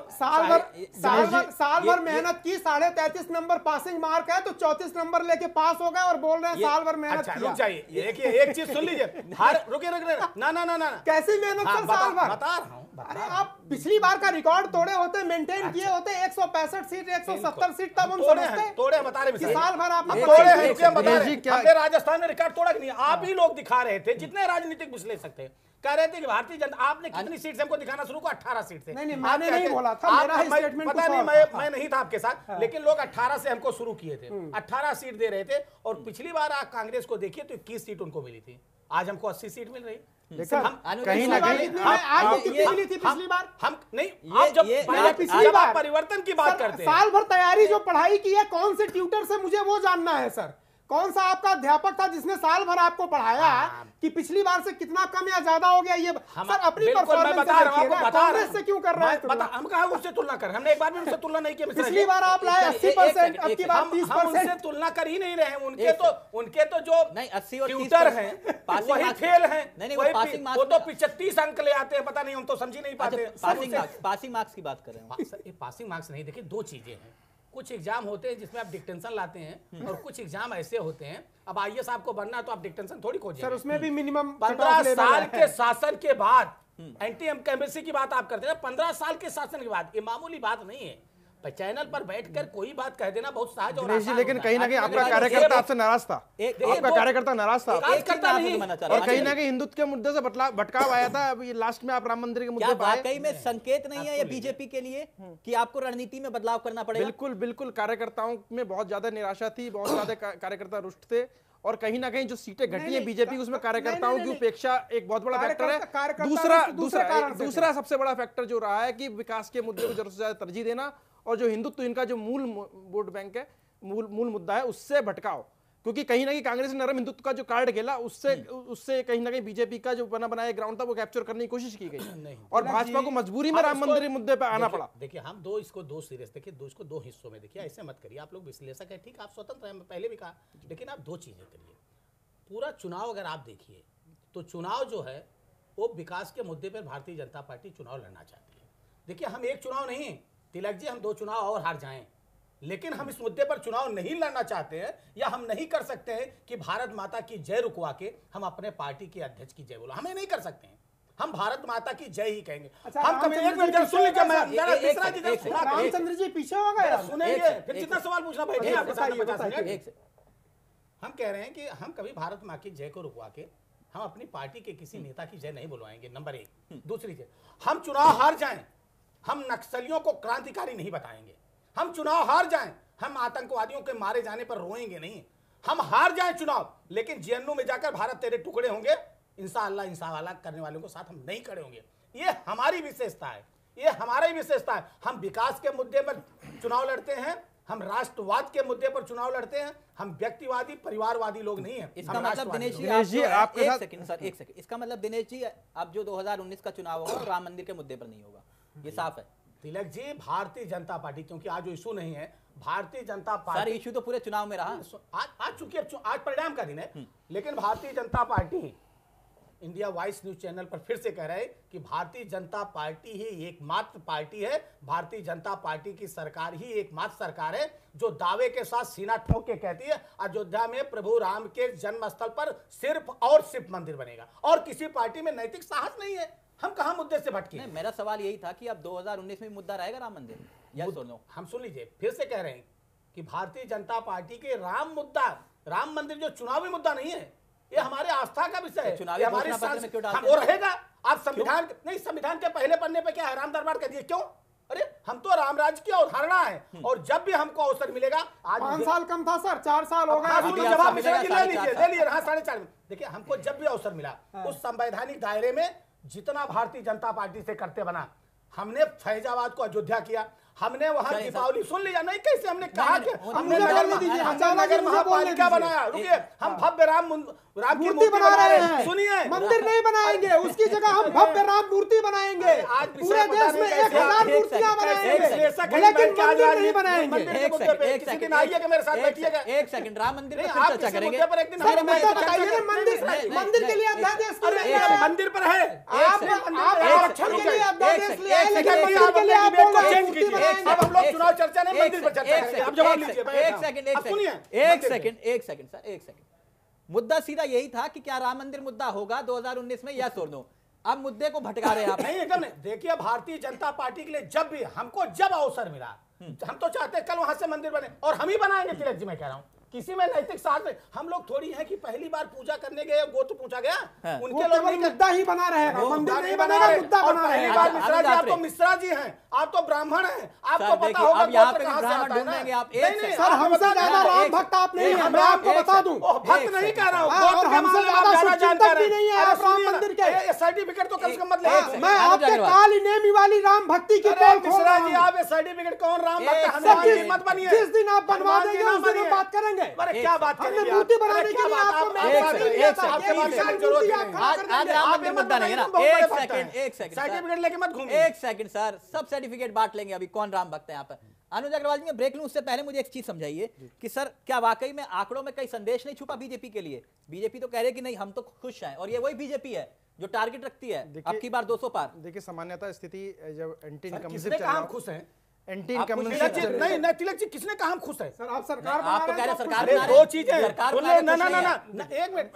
साल भर मेहनत की, 33.5 नंबर पासिंग मार्क है तो 34 नंबर लेके पास हो गए और बोल रहे हैं साल भर मेहनत अच्छा, किया। रुक जाइए, देखिए एक चीज सुन लीजिए, हर रुके ना कैसी मेहनत सर साल भर? बता रहा हूँ। अरे आप पिछली बार का रिकॉर्ड तोड़े होते, मेंटेन किए होते 165 सीट 170 सीट, तब हम समझते तोड़े बता रहे कि साल भर आपने तोड़े हैं, बता रहे हैं। हमने राजस्थान में रिकॉर्ड तोड़ा कि नहीं? आप ही लोग दिखा रहे थे, जितने राजनीतिक विश्लेषक थे कह रहे थे कि भारतीय जनता, आपने कितनी सीट से हमको दिखाना शुरू किया? 18 सीट से। नहीं, मैंने नहीं बोला था, मेरा स्टेटमेंट पता नहीं, मैं नहीं था आपके साथ, लेकिन लोग 18 से हमको शुरू किए थे, 18 सीट दे रहे थे और पिछली बार आप कांग्रेस को देखिए तो 21 सीट उनको मिली थी, आज हमको 80 सीट मिल रही। लेकिन कहीं ना कहीं आज कितनी मिली थी पिछली बार? हम नहीं, आप जब पिछली बार परिवर्तन की बात करते हैं, साल भर तैयारी जो पढ़ाई की है, कौन से ट्यूटर से, मुझे वो जानना है सर। कौन सा आपका अध्यापक था जिसने साल भर आपको पढ़ाया कि पिछली बार से कितना कम या ज्यादा हो गया? ये सर अपनी परफॉर्मेंस कांग्रेस से क्यों कर रहे हैं? हम कहा उससे तुलना कर, हमने एक बार भी उससे तुलना नहीं की। पिछली बार आप लाए 80%, अब की बार 30%। उनसे तुलना कर ही नहीं रहे हैं। उनके तो जो नहीं 80 और ट्यूटर हैं वही फेल हैं, वो तो 35 अंक ले आते हैं, पता नहीं, हम तो समझ ही नहीं पाते। पासिंग मार्क्स की बात कर रहे हैं। पासिंग मार्क्स नहीं, देखिए 2 चीजें हैं। कुछ एग्जाम होते हैं जिसमें आप डिक्टेंशन लाते हैं और कुछ एग्जाम ऐसे होते हैं, अब आईएएस आपको बनना है तो आप डिक्टेंशन थोड़ी खोजेंगे सर, उसमें भी मिनिमम 15 साल के शासन के बाद, एंटी इंकम्बेंसी की बात आप करते हैं, 15 साल के शासन के बाद, ये मामूली बात नहीं है। चैनल पर बैठकर कोई बात कह देना बहुत सहज और दिनेश जी, आसान लेकिन होता कहीं ना है। कहीं आज आपका मैं कार्यकर्ता आपसे नाराज था, एक- आपका कार्यकर्ता नाराज था, एक- करता नहीं और कहीं ना कहीं हिंदुत्व के मुद्दे से भटकाव आया था। अभी लास्ट में आप राम मंदिर के क्या मुद्दे पर आए। वाकई में संकेत नहीं है ये बीजेपी के लिए कि आपको रणनीति में बदलाव करना पड़ेगा? बिल्कुल बिल्कुल, कार्यकर्ताओं में बहुत ज्यादा निराशा थी, बहुत ज्यादा कार्यकर्ता रुष्ट थे, और कहीं ना कहीं जो सीटें घटी हैं बीजेपी की, उसमें कार्यकर्ताओं की उपेक्षा एक बहुत बड़ा फैक्टर है। दूसरा सबसे बड़ा फैक्टर जो रहा है कि विकास के मुद्दे को जरूर से ज्यादा तरजीह देना, और जो हिंदुत्व इनका जो मूल वोट बैंक है, मूल मुद्दा है, उससे भटकाओ। क्योंकि कहीं ना कहीं कांग्रेस ने नरम हिंदुत्व का जो कार्ड खेला, उससे कहीं ना कहीं बीजेपी का जो बनाया ग्राउंड था वो कैप्चर करने की कोशिश की गई, और भाजपा को मजबूरी में राम मंदिर मुद्दे पर आना पड़ा। देखिए हम इसको दो सीरीज देखिए, इसको दो हिस्सों में देखिए, ऐसे मत करिए। आप लोग विश्लेषक है, ठीक, आप स्वतंत्र हैं, मैं पहले भी कहा, लेकिन आप दो चीजें करिए। पूरा चुनाव अगर आप देखिए तो चुनाव जो है वो विकास के मुद्दे पर भारतीय जनता पार्टी चुनाव लड़ना चाहती है। देखिए हम एक चुनाव नहीं, तिलक जी, हम 2 चुनाव और हार जाएं, लेकिन हम इस मुद्दे पर चुनाव नहीं लड़ना चाहते हैं, या हम नहीं कर सकते हैं कि भारत माता की जय रुकवा के हम अपने पार्टी के अध्यक्ष की जय बोलो, हमें नहीं कर सकते हैं। हम भारत माता की जय ही कहेंगे। अच्छा, हम कभी एक मिनट सुन लीजिए, मैं रामचंद्र जी पीछे हो गए, सुनेंगे, फिर जितना सवाल पूछना बैठे आपके साथ 50 मिनट। एक हम कह रहे हैं कि हम कभी भारत माँ की जय को रुकवा के हम अपनी पार्टी के किसी नेता की जय नहीं बुलवाएंगे, नंबर 1। दूसरी चीज, हम चुनाव हार जाएं, हम नक्सलियों को क्रांतिकारी नहीं बताएंगे। हम चुनाव हार जाएं, हम आतंकवादियों के मारे जाने पर रोएंगे नहीं। हम हार जाएं चुनाव, लेकिन जेएनयू में जाकर भारत तेरे टुकड़े होंगे, इंशाअल्लाह करने वालों को साथ हम नहीं खड़े होंगे। ये हमारी विशेषता है, ये हमारा ही विशेषता है। हम विकास के मुद्दे पर चुनाव लड़ते हैं, हम राष्ट्रवाद के मुद्दे पर चुनाव लड़ते हैं, हम व्यक्तिवादी परिवारवादी लोग नहीं हैं। इसका मतलब दिनेश जी, आपके एक साथ सेकंड सर, एक सेकंड, इसका मतलब दिनेश जी अब जो 2019 का चुनाव होगा राम मंदिर के मुद्दे पर नहीं होगा, ये साफ है। तिलक जी, भारतीय जनता पार्टी, क्योंकि आज जो इशू नहीं है, Bharatiya Janata sir party issue तो पूरे चुनाव में रहा। आज चूंकि आज परिणाम का दिन है, लेकिन Bharatiya Janata Party India voice news channel पर फिर से कह रहे हैं कि भारतीय जनता पार्टी ही एकमात्र पार्टी है, भारतीय जनता पार्टी की सरकार ही एकमात्र सरकार है जो दावे के साथ सीना ठोक के कहती है अयोध्या में प्रभु राम के जन्म स्थल पर सिर्फ और सिर्फ मंदिर बनेगा, और किसी पार्टी में नैतिक साहस नहीं है। हम कहां मुद्दे से भटके? नहीं, मेरा सवाल यही था कि अब 2019 में मुद्दा रहेगा राम मंदिर, यस और नो? हम सुन लीजिए, फिर से कह रहे हैं कि भारतीय जनता पार्टी के राम मंदिर जो चुनावी मुद्दा नहीं है, ये हमारे आस्था का विषय है। चुनावी घोषणा पत्र में क्यों डालते वो रहेगा। आप संविधान के पहले पन्ने पे क्या है, राम दरबार कह दिए, क्यों? अरे हम तो राम राज्य की अवधारणा है, और जब भी हमको अवसर मिलेगा, आज 5 साल कम था सर, 4 साल हो गए। जवाब मिश्रा जी ले लीजिए, हाँ 4.5 देखिए, हमको जब भी अवसर मिला उस संवैधानिक दायरे में जितना भारतीय जनता पार्टी से करते बना, हमने फैजाबाद को अयोध्या किया, हमने वहां दीपावली, सुन लिया नहीं, कैसे हमने कहा कि हमने नगर महापालिका बनाया। रुकिए, हम भव्य राम की मूर्ति बना रहे हैं, सुनिए, मंदिर नहीं बनाएंगे, उसकी जगह हम भव्य राम मूर्ति बनाएंगे। आज पूरे देश में 1000 मूर्तियां बनाएंगे, लेकिन मंदिर नहीं बनाएंगे। एक सेकंड, राम मंदिर पर आप चर्चा करेंगे। सर मुद्दा बताइए ना, मंदिर के लिए अध्यादेश मंदिर पर है, आप आरक्षण के लिए अध्यादेश ले आए, लेकिन मंदिर के लिए आप बोल रहे हैं मूर्ति बनाएंगे। अब हम लोग चुनाव चर्चा नहीं, मंदिर पर चर्चा करेंगे। अब जवाब लीजिए। एक सेकंड, मुद्दा सीधा यही था कि क्या राम मंदिर मुद्दा होगा 2019 में, यस और नो? अब मुद्दे को भटका रहे हैं आप। नहीं, एकदम नहीं। देखिए, भारतीय जनता पार्टी के लिए जब अवसर मिला, हम तो चाहते हैं कल वहां से मंदिर बने, और हम ही बनाएंगे। तिलक जी, मैं कह रहा हूं, किसी में नैतिक साथ में हम लोग थोड़ी है कि पहली बार पूजा करने गए वो तो पूछा गया, उनके लोग मुद्दा ही बना रहेगा, मंदिर नहीं बनेगा, मुद्दा बना रहेगा। बार मिश्रा जी, आप तो मिश्रा जी हैं, आप तो ब्राह्मण हैं, आपको पता होगा अब यहाँ पे ब्राह्मण ढूंढेंगे आप। सर हमसे ज्यादा राम भक्त आप नहीं है, मैं आपको बता दूं। भक्त नहीं कह रहा हूँ, हमसे ज्यादा शुभचिंतक भी नहीं है आप राम मंदिर के। सर्टिफिकेट तो कम से कम मत ले। मैं आपके काली नेमी वाली राम भक्ति की मिश्रा जी, आप ये सर्टिफिकेट कौन राम भक्त मत बनिए। जिस दिन आप बनवा देंगे उस दिन हम बात करेंगे। अरे क्या बात हमने मूर्ति बनाने के लिए आपको आज राम मंदिर मुद्दा नहीं है ना। एक सेकंड सर्टिफिकेट लेके मत घूमिए। एक सेकंड सर, सब सर्टिफिकेट बांट लेंगे। अभी कौन राम भक्त है यहाँ पर? अनुज अग्रवाल जी, मैं ब्रेक लूं उससे पहले मुझे एक चीज समझाइए कि सर क्या वाकई में आंकड़ों में कई संदेश नहीं छुपा बीजेपी के लिए? बीजेपी तो कह रहे कि नहीं हम तो खुश हैं, और ये वही बीजेपी है जो टारगेट रखती है अब की बार 200 पार। देखिए, सामान्यता स्थिति जब एंटी किसने कहा हम खुश हैं? एंटी नहीं नहीं तिलक जी, किसने कहा हम खुश हैं? सर आप सरकार आप तो कह रहे सरकार अरे दो चीजें, सरकार ना एक मिनट,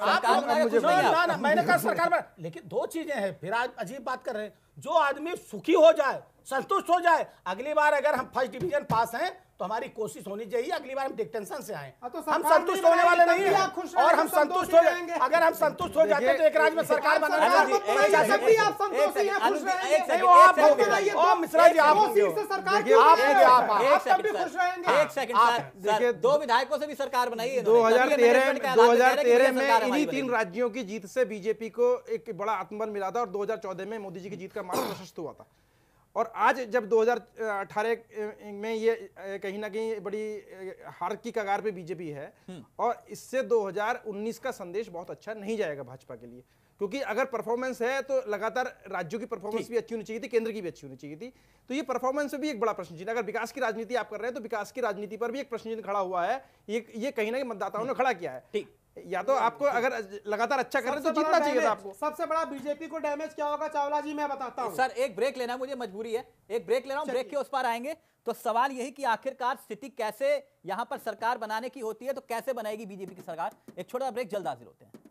ना मैंने कहा सरकार, लेकिन दो चीजें हैं। फिर आज अजीब बात कर रहे हैं। जो आदमी सुखी हो जाए संतुष्ट हो जाए। अगली बार अगर हम फर्स्ट डिवीजन पास हैं तो हमारी कोशिश होनी चाहिए अगली बार हम डिक्टेंशन से आए। तो हम सरकार संतुष्ट नहीं होने वाले नहीं बनाएगी, है। आप खुश और रहेंगे, हम संतुष्ट संतोषी हो रहेंगे। अगर हम संतुष्ट हो जाते तो एक राज्य में सरकार बनाना सरकार मत बनाइए, जब भी आप संतोषी हैं, खुश रहेंगे। नहीं, वो आप हो गए। ओ मिश्रा जी आप दो हो गए। सीट से सरकार देखिए, क्यों आप बना हो रहे गए, हैं? आप आप तब भी खुश रहेंगे। एक सेकंड सर, देखिए, सर, 2 विधायकों से भी सरकार बनाई है 2013 में इन्हीं 3 राज्यों की जीत से बीजेपी को एक बड़ा आत्मबल मिला था और 2014 में मोदी जी की जीत का मार्ग प्रशस्त हुआ था। और आज जब 2018 में ये कहीं ना कहीं बड़ी हार की कगार पे बीजेपी है और इससे 2019 का संदेश बहुत अच्छा नहीं जाएगा भाजपा के लिए, क्योंकि अगर परफॉर्मेंस है तो लगातार राज्यों की परफॉर्मेंस भी अच्छी होनी चाहिए थी, केंद्र की भी अच्छी होनी चाहिए थी। तो ये परफॉर्मेंस में भी एक बड़ा प्रश्न चिन्ह, अगर विकास की राजनीति आप कर रहे हैं तो विकास की राजनीति पर भी एक प्रश्न चिन्ह खड़ा हुआ है। ये कहीं ना कहीं मतदाताओं ने खड़ा किया है। या तो आपको अगर लगातार अच्छा कर रहे हैं तो जीतना चाहिए था आपको। सबसे बड़ा बीजेपी को डैमेज क्या होगा चावला जी, मैं बताता हूँ। सर एक ब्रेक लेना, मुझे मजबूरी है, एक ब्रेक ले रहा हूं, ब्रेक के उस पार आएंगे। तो सवाल यही कि आखिरकार स्थिति कैसे यहां पर सरकार बनाने की होती है तो कैसे बनाएगी बीजेपी की सरकार। एक छोटा ब्रेक, जल्द हाजिर होते हैं।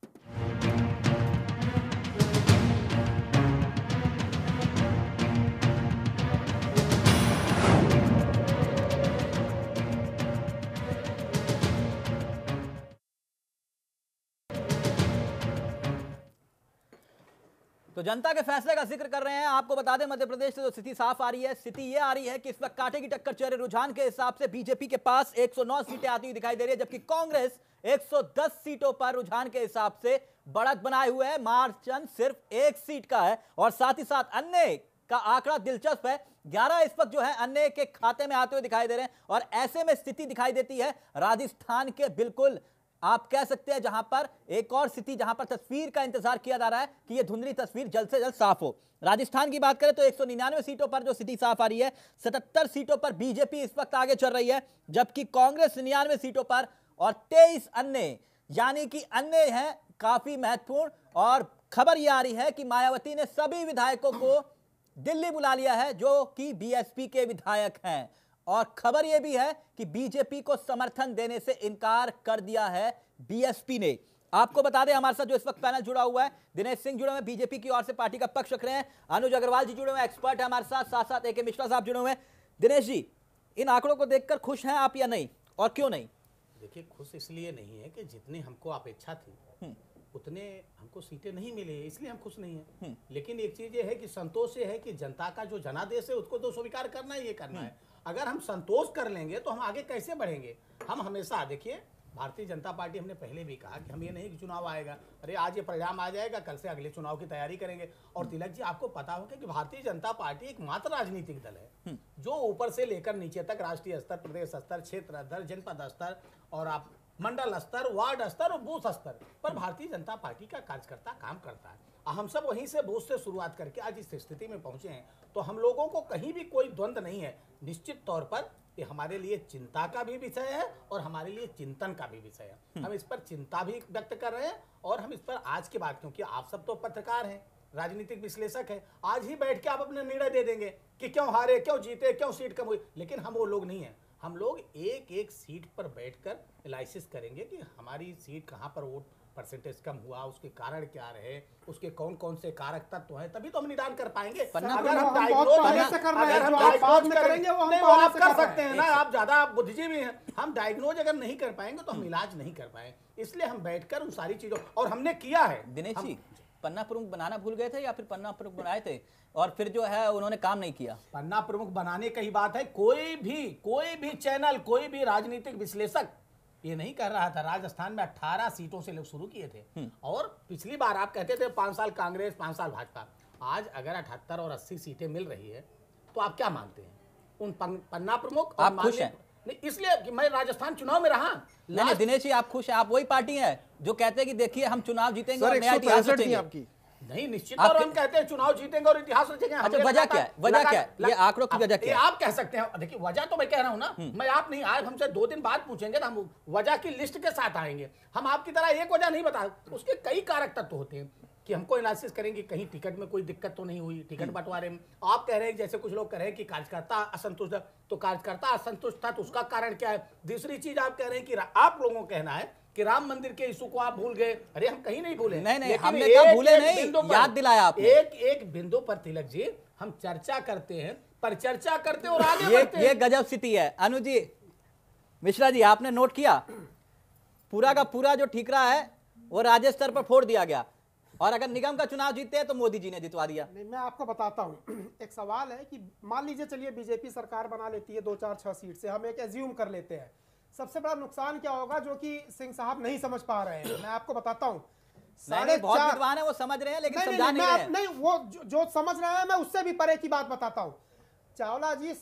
तो जनता के फैसले का जिक्र कर रहे हैं। आपको बता दें मध्य प्रदेश से जो स्थिति साफ आ रही है, स्थिति ये आ रही है कि इस वक्त कांटे की टक्कर चल रही। रुझान के हिसाब से बीजेपी के पास 109 सीटें आती हुई दिखाई दे रही है, जबकि कांग्रेस 110 सीटों पर रुझान के हिसाब से बढ़त बनाए हुए है। मार्चन सिर्फ 1 सीट का है और साथ ही साथ अन्य का आंकड़ा दिलचस्प है, 11 इस वक्त जो है अन्य के खाते में आते हुए दिखाई दे रहे हैं। और ऐसे में स्थिति दिखाई देती है राजस्थान के बिल्कुल आप कह सकते हैं जहां पर एक और स्थिति, जहां पर तस्वीर का इंतजार किया जा रहा है कि यह धुंधली तस्वीर जल्द से जल्द साफ हो। राजस्थान की बात करें तो 199 सीटों पर जो स्थिति साफ आ रही है, 77 सीटों पर बीजेपी इस वक्त आगे चल रही है, जबकि कांग्रेस 99 सीटों पर और 23 अन्य, यानी कि अन्य हैं काफी महत्वपूर्ण। और खबर यह आ रही है कि मायावती ने सभी विधायकों को दिल्ली बुला लिया है जो कि बीएसपी के विधायक हैं। और खबर यह भी है कि बीजेपी को समर्थन देने से इनकार कर दिया है बीएसपी ने। आपको बता दें हमारे साथ जो इस वक्त पैनल जुड़ा हुआ है, दिनेश सिंह जुड़े हुए हैं बीजेपी की ओर से, पार्टी का पक्ष रख रहे हैं। अनुज अग्रवाल जी जुड़े हुए हैं, एक्सपर्ट है हमारे साथ, साथ साथ ए के मिश्रा साहब जुड़े हुए हैं। दिनेश जी, इन आंकड़ों को देखकर खुश हैं आप या नहीं, और क्यों नहीं? देखिए, खुश इसलिए नहीं है कि जितनी हमको अपेक्षा थी उतने हमको सीटें नहीं मिले, इसलिए हम खुश नहीं हैं। लेकिन एक चीज ये है कि संतोष ये है कि जनता का जो जनादेश है उसको तो स्वीकार करना ही, ये करना है। अगर हम संतोष कर लेंगे तो हम आगे कैसे बढ़ेंगे। हम हमेशा देखिए, भारतीय जनता पार्टी, हमने पहले भी कहा कि हम ये नहीं कि चुनाव आएगा, अरे आज ये परिणाम आ जाएगा, कल से अगले चुनाव की तैयारी करेंगे। और तिलक जी, आपको पता होगा कि भारतीय जनता पार्टी एकमात्र राजनीतिक दल है जो ऊपर से लेकर नीचे तक, राष्ट्रीय स्तर, प्रदेश स्तर, क्षेत्र स्तर, जनपद स्तर और आप मंडल स्तर, वार्ड स्तर और बूथ स्तर पर भारतीय जनता पार्टी का कार्यकर्ता काम करता है। हम सब वहीं से बूथ से शुरुआत करके आज इस स्थिति में पहुंचे हैं। तो हम लोगों को कहीं भी कोई द्वंद्व नहीं है। निश्चित तौर पर ये हमारे लिए चिंता का भी विषय है और हमारे लिए चिंतन का भी विषय है। हम इस पर चिंता भी व्यक्त कर रहे हैं और हम इस पर आज के बाद, क्योंकि आप सब तो पत्रकार हैं, राजनीतिक विश्लेषक हैं, आज ही बैठ के आप अपने निर्णय दे देंगे कि क्यों हारे, क्यों जीते, क्यों सीट कम हुई। लेकिन हम वो लोग नहीं हैं। हम लोग एक एक सीट पर बैठकर एनालिसिस करेंगे कि हमारी सीट कहाँ पर वोट परसेंटेज कम हुआ, उसके कारण क्या रहे, उसके कौन कौन से कारक तत्व हैं, तभी तो हम निदान कर पाएंगे। अगर हम डायग्नोज कर सकते हैं ना, आप ज्यादा बुद्धिजीवी हैं, हम डायग्नोज अगर नहीं कर पाएंगे तो हम इलाज नहीं कर पाएंगे। इसलिए हम बैठकर उन सारी चीजों, और हमने किया है। दिनेश जी, पन्ना प्रमुख बनाना भूल गए थे या फिर पन्ना प्रमुख बनाए थे और फिर जो है उन्होंने काम नहीं किया? पन्ना प्रमुख बनाने की बात है। कोई भी चैनल, कोई भी राजनीतिक विश्लेषक ये नहीं कर रहा था। राजस्थान में 18 सीटों से लोग शुरू किए थे और पिछली बार आप कहते थे 5 साल कांग्रेस, 5 साल भाजपा। आज अगर 78 और 80 सीटें मिल रही है तो आप क्या मानते हैं उन पन्ना प्रमुख? आप खुश हैं? नहीं, इसलिए कि मैं राजस्थान चुनाव में रहा। नहीं दिनेश जी, आप खुश हैं? आप वही पार्टी है जो कहते हैं कि देखिए हम चुनाव जीतेंगे और नया इतिहास 165 रचेंगे। आपकी नहीं, निश्चित तौर हम कहते हैं चुनाव जीतेंगे और इतिहास रचेंगे। अच्छा, वजह क्या है? वजह क्या है? ये आंकड़ों की वजह क्या है? आप कह सकते हैं। देखिए, वजह तो मैं कह रहा हूं ना, मैं आप नहीं, आज हमसे 2 दिन बाद पूछेंगे तो हम वजह की लिस्ट के साथ आएंगे। हम आपकी तरह एक वजह नहीं बता, उसके कई कारक तत्व होते हैं कि हमको एनालिसिस करेंगे कहीं टिकट में कोई दिक्कत तो नहीं हुई, टिकट बंटवारे में। आप कह रहे हैं, जैसे कुछ लोग कह रहे हैं कि कार्यकर्ता असंतुष्ट है, तो कार्यकर्ता असंतुष्ट था तो उसका कारण क्या है? दूसरी चीज आप कह रहे हैं कि आप लोगों का कहना है कि राम मंदिर के इशू को आप भूल गए। अरे हम कहीं नहीं भूले। नहीं, लेकिन हमने कहा भूले एक नहीं, बिंदु पर- याद दिलाया आपने। एक बिंदु पर तिलक जी हम चर्चा करते हैं, पर चर्चा करते और आगे बढ़ते हैं। ये गजब स्थिति है। अनुज जी, मिश्रा जी, आपने नोट किया पूरा का पूरा जो ठीकरा है वो राज्य स्तर पर फोड़ दिया गया, और अगर निगम का चुनाव जीतते हैं तो मोदी जी ने जितवा दिया। नहीं, मैं आपको बताता हूं। एक सवाल है कि मान लीजिए चलिए बीजेपी सरकार बना लेती है 2 4 6 सीट से, हम एक एज्यूम कर लेते हैं। सबसे बड़ा नुकसान क्या होगा जो कि सिंह साहब नहीं समझ पा रहे हैं, मैं आपको बताता हूं। नहीं, बहुत विद्वान है, वो समझ रहे हैं लेकिन समझा नहीं रहे हैं। नहीं, वो जो समझ रहे हैं, मैं उससे भी परे की बात बताता हूं। चावला जी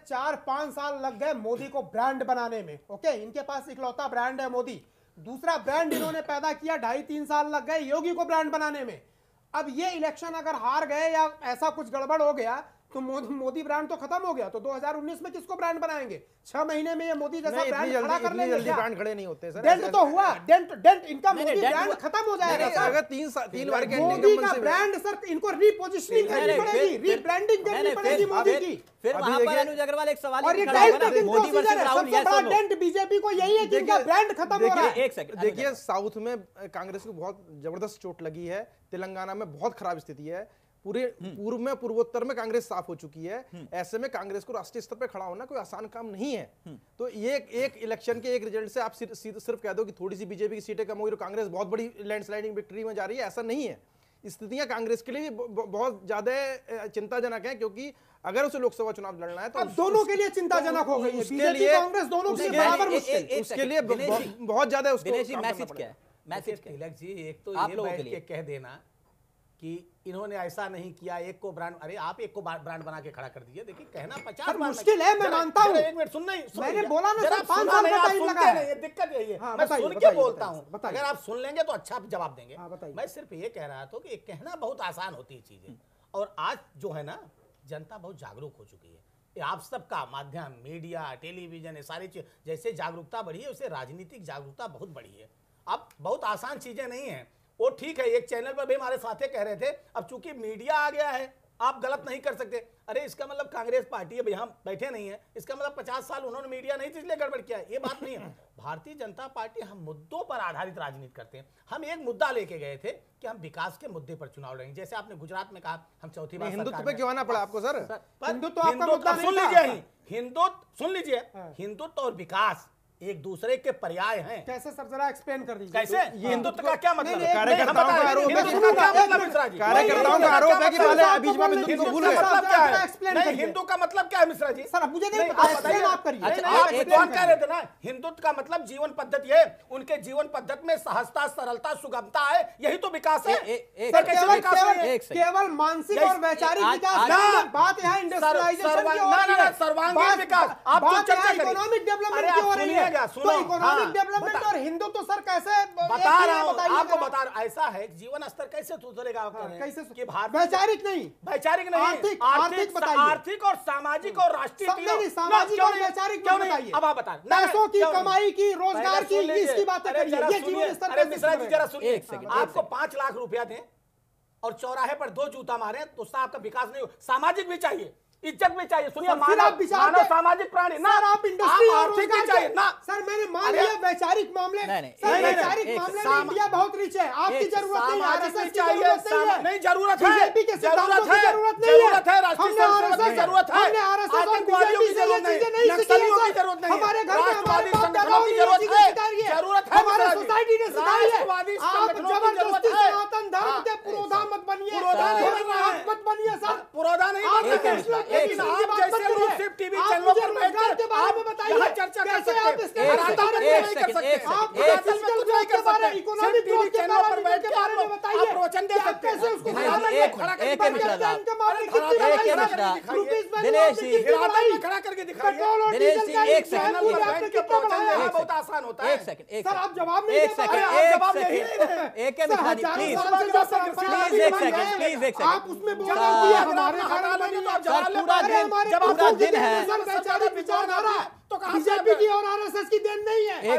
4.5 साल लग गए मोदी को ब्रांड बनाने में। ओके, इनके पास इकलौता ब्रांड है मोदी। दूसरा ब्रांड इन्होंने पैदा किया 2.5-3 साल लग गए योगी को ब्रांड बनाने में। अब ये इलेक्शन अगर हार गए या ऐसा कुछ गड़बड़ हो गया तो मोदी ब्रांड तो खत्म हो गया, तो 2019 में किसको ब्रांड बनाएंगे? 6 महीने में ये मोदी जैसा ब्रांड खड़ा कर लेंगे क्या? ब्रांड खड़े नहीं होते सर। डेंट तो हुआ, डेंट इनका मोदी डेंट ब्रांड हुआ। खत्म हो जाएगा सर। अगर 3 बार के मोदी का ब्रांड सर इनको रीपोजिशनिंग करनी पड़ेगी, रीब्रांडिंग करनी पड़ेगी मोदी की। फिर वहां पर अनुज अग्रवाल एक सवाल और ये खड़ा होगा ना, डेंट मोदी वर्सेस राहुल, सबसे yes बड़ा or no? डेंट बीजेपी को यही है कि इनका ब्रांड खत्म हो रहा है। एक सेकंड, देखिए, साउथ में कांग्रेस को बहुत जबरदस्त चोट लगी है, तेलंगाना में बहुत खराब स्थिति है, पूरे पूर्व में पूर्वोत्तर में कांग्रेस साफ हो चुकी है। ऐसे में कांग्रेस को राष्ट्रीय स्तर पर खड़ा होना कोई आसान काम नहीं है। तो ये एक इलेक्शन के एक रिजल्ट से आप सिर्फ कह दो कि थोड़ी सी बीजेपी की सीटें कम हुई तो कांग्रेस बहुत बड़ी लैंडस्लाइडिंग विक्ट्री में जा रही है, ऐसा नहीं है। स्थितियां कांग्रेस के लिए बहुत ज्यादा चिंताजनक है, क्योंकि अगर उसे लोकसभा चुनाव लड़ना है तो अब दोनों के लिए चिंताजनक हो गई है, बीजेपी कांग्रेस दोनों के लिए बराबर मुश्किल। उसके लिए बहुत ज्यादा उसको दिनेश जी, काम करना मैसेज क्या पड़ेगा। है? मैसेज क्या है? तिलक जी, एक तो आप ये लोगों के बैठ लिए। के कह देना कि इन्होंने ऐसा नहीं किया, एक को ब्रांड, अरे आप एक को ब्रांड बना के खड़ा कर दीजिए। देखिए कहना 50 सर, बार मुश्किल है, मैं मानता हूं। एक मिनट सुन नहीं, मैंने बोला ना सर, 5 सुना साल नहीं, का आप टाइम सुनते लगा है। नहीं, ये दिक्कत यही है। हाँ, मैं बताइए, सुन के बताइए, बोलता बताइए, हूँ, बताइए। अगर आप सुन लेंगे तो अच्छा जवाब देंगे। हाँ, बताइए। मैं सिर्फ ये कह रहा था कि ये कहना बहुत आसान होती है चीजें, और आज जो है ना जनता बहुत जागरूक हो चुकी है। ये आप सबका माध्यम, मीडिया, टेलीविजन, ये सारी चीज, जैसे जागरूकता बढ़ी है वैसे राजनीतिक जागरूकता बहुत बढ़ी है। अब बहुत आसान चीजें नहीं है। वो ठीक है, एक चैनल पर भी हमारे साथी कह रहे थे, अब चूंकि मीडिया आ गया है आप गलत नहीं कर सकते। अरे इसका मतलब कांग्रेस पार्टी अब यहाँ बैठे नहीं है, इसका मतलब 50 साल उन्होंने मीडिया नहीं थी इसलिए गड़बड़ किया है, ये बात नहीं है। भारतीय जनता पार्टी हम मुद्दों पर आधारित राजनीति करते हैं। हम एक मुद्दा लेके गए थे कि हम विकास के मुद्दे पर चुनाव लड़ेंगे। जैसे आपने गुजरात में कहा हम चौथी बार हिंदुत्व सरकार पे में- क्यों आना पड़ा आपको सर? हिंदुत्व आपका मुद्दा नहीं सुन था। लीजिए, हिंदुत्व सुन लीजिए, हिंदुत्व और विकास एक दूसरे के पर्याय हैं। कैसे सर, जरा एक्सप्लेन कर दीजिए। कैसे? हिंदुत्व का क्या मतलब है? कार्यकर्ताओं का आरोप है। हिंदुत्व का क्या मतलब है मिश्रा जी? कार्यकर्ताओं का आरोप है कि पहले बीच में हिंदू हिंदू को भूल का गए। मतलब क्या है? एक्सप्लेन नहीं, करिए। हिंदू का मतलब क्या है मिश्रा जी? सर, अब मुझे नहीं नहीं, पता, आप एक्सप्लेन बताइए। आप करिए। नहीं, अच्छा, आप एक विद्वान मिनट कह रहे थे ना, हिंदुत्व का मतलब जीवन पद्धति है। उनके जीवन पद्धति में सहजता, सरलता, सुगमता है, यही तो विकास है। एक- सर, कैसे केवल विकास नहीं है? एक सेकंड। केवल मानसिक यही- और वैचारिक आज- विकास आज- नहीं है। बात यहाँ इंडस्ट्रियलाइजेशन की हो रही है। सर्वांगीण विकास। आप जो बात चर्चा यहाँ करिए। इकोनॉमिक डेवलपमेंट अरे की आप हो रही है। सुनिएगा, तो सुनो। इकोनॉमिक हाँ, डेवलपमेंट बता- और हिंदू तो सर कैसे बता रहा हूं बताइए आपको, जरा। बता रहा हूं। ऐसा है कि जीवन स्तर कैसे सुधरेगा आप कह रहे हैं? कैसे कि भारत वैचारिक नहीं, वैचारिक नहीं, आर्थिक बताइए। आर्थिक और सामाजिक और राष्ट्रीय सब तीनों। नहीं, सामाजिक क्यों और नहीं? वैचारिक क्यों मत नहीं? बताइए। अब आप बता। पैसों की, क्यों नहीं? कमाई की, रोजगार पहले की, सुन लीजिए। इसकी बातें अरे करिए। जरा ये सुनिए। जीवन स्तर अरे कैसे मिश्रा जी सुधरेगा? जरा सुनिए। एक सेकंड, आपको 5 लाख रुपया दें और चौराहे पर 2 जूता मारे तो उससे आपका विकास नहीं हो। सामाजिक भी चाहिए, इज्जत भी चाहिए। सुनिए, सर, फिर आप विचार मानव के- सामाजिक प्राणी ना, सर, आप इंडस्ट्री और आर्थिक भी रोजगार चाहिए के- ना। सर, मैंने मान अरे- लिया वैचारिक मामले। नहीं, सर, नहीं, वैचारिक एक- मामले में सामा- इंडिया बहुत रिच है। आपकी एक- जरूरत नहीं है, सामाजिक RSS भी की चाहिए, जरूरत नहीं है। नहीं जरूरत है, बीजेपी के सिद्धांतों की जरूरत नहीं है। जरूरत है, राष्ट्रीय हमने संस्कृति की RSS जरूरत है, हमने RSS और आतंकवादियों बीजेपी की से ये जरूरत नहीं, चीजें नहीं सीखी नक्सलियों है, की सर। जरूरत नहीं है, हमारे घर में हमारे राष्ट्रवादी बाप संगठनों दादाओं की ने ये जरूरत चीजें है, सिखाई है। जरूरत है हमारे मिश्रा जी। सोसाइटी ने सिखाई है। राष्ट्रवादी आप संगठनों की जरूरत जबरदस्ती है। सनातन धर्म हाँ, के पुरोधा मत बनिए, पुरोधा नहीं थोड़ी बन रहा है। आप मत बनिए सर। पुरोधा नहीं आप बन रहा है। फैसला एक लेकिन सेकंड, आप जैसे लोग सिर्फ टीवी आप चैनलों मुझे पर रोजगार के बारे में आप बताइए। यहाँ चर्चा कर कैसे सकते आप हैं। इसके एक बारे में सेकंड, नहीं एक कर सेकंड, सकते। एक सेकंड, आप एक फिजिकल सेकंड, ग्रोथ के बारे में, इकोनॉमिक सिर्फ ग्रोथ के टीवी बारे चैनलों पर में के बारे में बैठ के बताइए। आप प्रवचन दे कि आप सकते हैं। कैसे उसको दिनेश खड़ा जी, करेंगे? एक मिनट, एक पर मिनट, कैप्टन के मामले अरे कितनी खड़ा बढ़ाई? करके दिखाइए। रुपीस वैल्यू दिनेश आपने जी, कितनी बढ़ाई? खड़ा करके दिखाइए। पेट्रोल और दिनेश डीजल जी, का एक सेकंड, इंतजाम चैनल पर आपने बैठ के कितना प्रवचन बढ़ाया? देना बहुत आसान होता है। एक सेकंड, एक सर, आप सेकंड, जवाब नहीं एक दे पा सेकंड, रहे हैं। एक जवाब सेकंड, नहीं दे रहे हैं। एक है मिश्रा जी, हजारों प्लीज साल से जो परंपरा प्लीज, भी एक बन सेकंड, गए, प्लीज, एक आप सेकंड। उसमें बोल सर, रहे हैं कि अगर हमारे आप कारण हटा बनी लेंगे तो है। आप जवाब सर, ले पूरा पाएंगे। दिन- हमारे पूरा पूर्वजों दिन की है। देन है, सर, वैचारिक विचारधारा तो कहाँ से बीजेपी की और आरएसएस की देन नहीं है। एक सेकंड,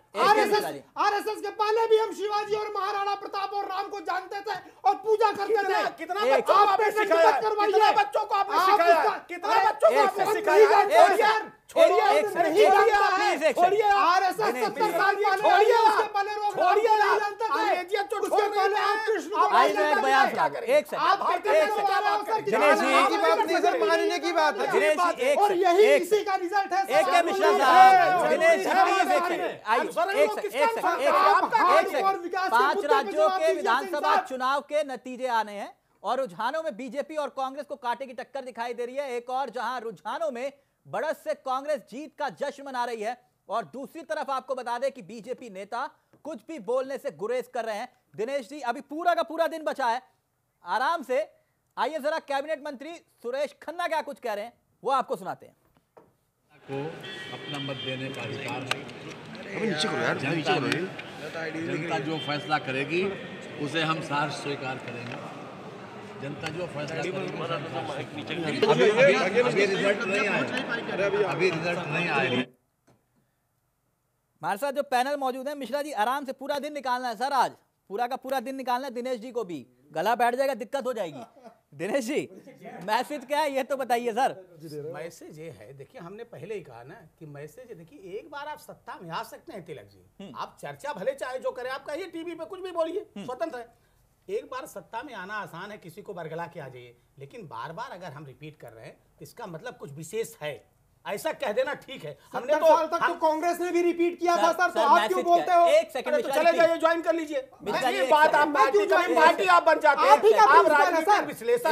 आरएसएस के पहले भी हम शिवाजी और महाराणा प्रताप और राम को जानते थे और पूजा करते थे। कितना बच्चों को आपने सिखाया? कितना बच्चों को आपने सिखाया? कितना बच्चों को आपने सिखाया? छोड़िए आरएसएस 70 साल पहले, उसके पहले लोग अंग्रेजियत तो छोड़ रहे हैं। एक बयान सुना कर, एक सेकंड दिनेश जी मानने की बात है। दिनेश जी और यही इसी का रिजल्ट है। एक है मिश्रा साहब, दिनेश जी प्लीज एक सेकंड। 5 राज्यों के विधानसभा चुनाव के नतीजे आने हैं और रुझानों में बीजेपी और कांग्रेस को कांटे की टक्कर दिखाई दे रही है। एक और जहां रुझानों में बढ़त से कांग्रेस जीत का जश्न मना रही है और दूसरी तरफ आपको बता दें कि बीजेपी नेता कुछ भी बोलने से गुरेज कर रहे हैं। दिनेश जी अभी पूरा का पूरा दिन बचा है, आराम से आइए जरा कैबिनेट मंत्री सुरेश खन्ना क्या कुछ कह रहे हैं वो आपको सुनाते हैं। को अपना मत देने का अधिकार है। जनता जो फैसला करेगी उसे हम सार स्वीकार करेंगे। जनता जो फैसला करेगी। अभी रिजल्ट नहीं आया, अभी रिजल्ट नहीं आए। हमारे साथ जो पैनल मौजूद है, मिश्रा जी आराम से पूरा दिन निकालना है सर, आज पूरा का पूरा दिन निकालना है। दिनेश जी को भी गला बैठ जाएगा, दिक्कत हो जाएगी। दिनेश जी मैसेज क्या है ये तो बताइए सर। मैसेज ये है, देखिए हमने पहले ही कहा ना कि मैसेज देखिए, एक बार आप सत्ता में आ सकते हैं तिलक जी, आप चर्चा भले चाहे जो करें, आप कहिए टीवी पे कुछ भी बोलिए, स्वतंत्र है। एक बार सत्ता में आना आसान है, किसी को बरगला के आ जाइए, लेकिन बार बार अगर हम रिपीट कर रहे हैं तो इसका मतलब कुछ विशेष है, ऐसा कह देना ठीक है। हमने तो साल तक तो कांग्रेस ने भी रिपीट किया था सर, तो आप क्यों बोलते हो? एक सेकंड तो चले जाइए, ज्वाइन कर लीजिए। बात आप पार्टी आप बन जाते हैं, आप राजनीतिक विश्लेषक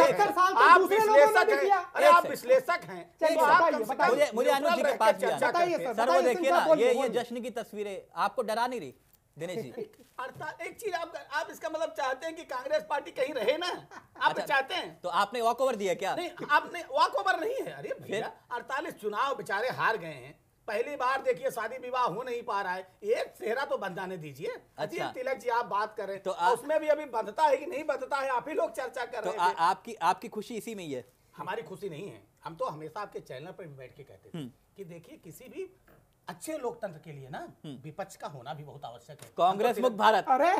हैं, अरे आप विश्लेषक हैं। मुझे अनुज जी के पास सर, वो देखिए ना ये जश्न की तस्वीरें आपको डरा नहीं रही दिनेश जी? अर्थात एक चीज आप इसका मतलब चाहते हैं कि कांग्रेस पार्टी कहीं रहे ना, आप चाहते हैं? तो आपने वॉक ओवर दिया क्या? नहीं, आपने वॉक ओवर नहीं है। अरे भैया 48 चुनाव बेचारे हार गए हैं, पहली बार देखिए शादी विवाह हो नहीं पा रहा है, एक चेहरा तो बंधाने दीजिए। अच्छा तिलक जी आप बात करें तो उसमें भी अभी बंधता है कि नहीं बंधता है, आप ही लोग चर्चा कर रहे हैं। आपकी खुशी इसी में ही है? हमारी खुशी नहीं है। हम तो हमेशा आपके चैनल पर बैठ के कहते थे कि देखिए किसी भी अच्छे लोकतंत्र के लिए ना विपक्ष का होना भी बहुत आवश्यक है। कांग्रेस मुक्त भारत, अरे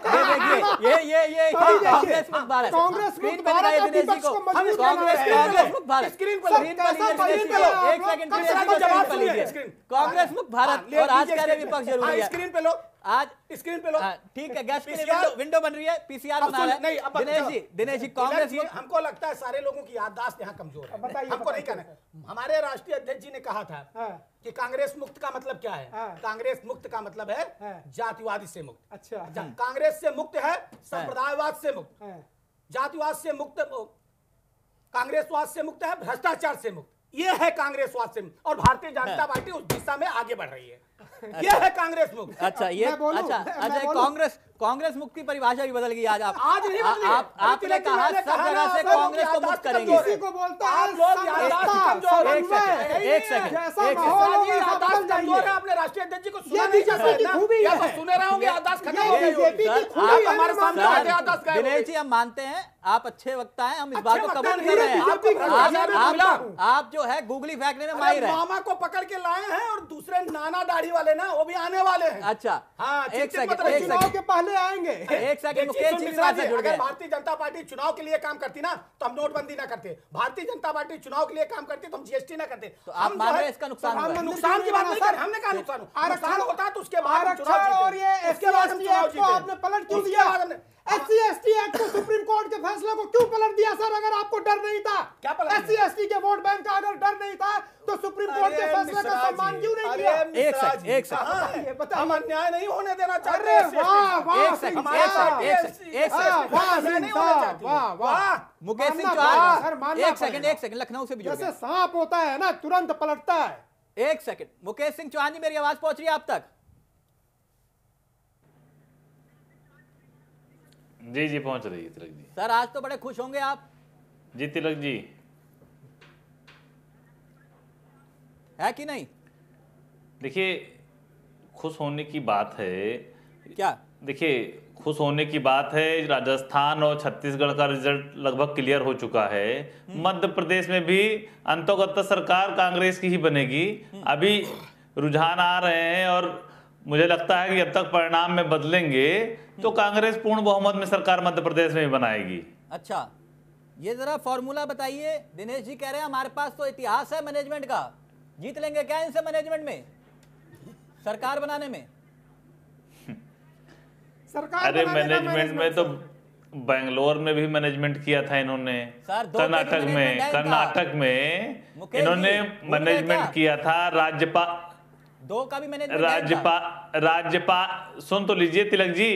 ये कांग्रेस मुक्त भारत, कांग्रेस स्क्रीन पे दिखाइए दिनेश जी को, कांग्रेस मुक्त भारत, स्क्रीन पर एक सेकंड कांग्रेस मुक्त भारत। और आज कह रहे विपक्ष जरूरी है, स्क्रीन पे लो, आज स्क्रीन पे लो, ठीक है, गैस के लिए विंडो बन रही है, पीसीआर बना रहा है। दिनेश जी कांग्रेस, हमको लगता है सारे लोगों की याददाश्त यहाँ कमजोर है, हमको नहीं कहना। हमारे राष्ट्रीय अध्यक्ष जी ने कहा था कि कांग्रेस मुक्त का मतलब क्या है? कांग्रेस मुक्त का मतलब है जातिवादी से मुक्त। अच्छा, कांग्रेस से मुक्त है संप्रदायवाद से मुक्त, जातिवाद से मुक्त, कांग्रेसवाद से मुक्त है भ्रष्टाचार से मुक्त। ये है कांग्रेसवाद से मुक्त, और भारतीय जनता पार्टी उस दिशा में आगे बढ़ रही है। ये है कांग्रेस मुक्त। अच्छा ये अच्छा कांग्रेस मुक्त की परिभाषा भी बदल गई आज। आज नहीं बदली, आपने कहा सब जगह से कांग्रेस को मुक्त करेंगे। किसी को बोलते हैं आप लोग एक सेकंड आपने राष्ट्रीय अध्यक्ष जी को सुना नहीं या तो सुने रहे होंगे, याददाश्त खत्म हो गई हमारे सामने। दिनेश जी हम मानते हैं आप अच्छे वक्ता हैं, हम इस बात को कबूल कर रहे हैं। आप जो है गूगली फेंकने में माहिर है। मामा को पकड़ के लाए हैं और दूसरे नाना दाढ़ी वाले ना वो भी आने वाले हैं। अच्छा हाँ, एक सेकंड चुनाव के पहले आएंगे। एक सेकंड मुकेश जी बात से जुड़ गए। अगर भारतीय जनता पार्टी चुनाव के लिए काम करती ना तो हम नोटबंदी ना करते, भारतीय जनता पार्टी चुनाव के लिए काम करती तो हम जीएसटी ना करते। तो आप मान रहे हैं इसका नुकसान हुआ है? नुकसान की बात नहीं कर, हमने कहा नुकसान होता तो उसके बाद और ये आपने पलट क्यों दिया? SC/ST एक्ट को, सुप्रीम कोर्ट के फैसले को क्यों पलट दिया सर? अगर आपको डर नहीं था, क्या पलट? SC/ST के वोट बैंक का अगर डर नहीं था तो सुप्रीम कोर्ट के फैसले का सम्मान क्यों नहीं किया? एक सेकंड हम अन्याय नहीं होने देना चाहते। मुकेश सिंह चौहान एक सेकंड लखनऊ से भी जुड़ जैसे सांप होता है ना तुरंत पलटता है। एक सेकंड मुकेश सिंह चौहान जी, मेरी आवाज पहुंच रही है आप तक? जी जी पहुंच रही है तिलक जी। सर आज तो बड़े खुश होंगे आप। जी तिलक जी, है कि नहीं? देखिए खुश होने की बात है। क्या? देखिए खुश होने की बात है, राजस्थान और छत्तीसगढ़ का रिजल्ट लगभग क्लियर हो चुका है। मध्य प्रदेश में भी अंतोगत सरकार कांग्रेस की ही बनेगी। अभी रुझान आ रहे हैं और मुझे लगता है कि जब तक परिणाम में बदलेंगे तो कांग्रेस पूर्ण बहुमत में सरकार मध्य प्रदेश में ही बनाएगी। अच्छा, ये जरा फॉर्मूला बताइए। दिनेश जी कह रहे हैं हमारे पास तो इतिहास है मैनेजमेंट का, जीत लेंगे क्या इनसे मैनेजमेंट में, सरकार बनाने में? सरकार अरे बनाने का मैनेजमेंट में तो बेंगलोर में भी मैनेजमेंट किया था इन्होंने, सर, दो कर्नाटक मैनेजमेंट में है इनका। कर्नाटक में मुकेश इन्होंने जी, भूल गए मैनेजमेंट क्या? किया था। राज्यपाल 2 का भी मैनेजमेंट है इनका। राज्यपाल सुन तो लीजिए तिलक जी,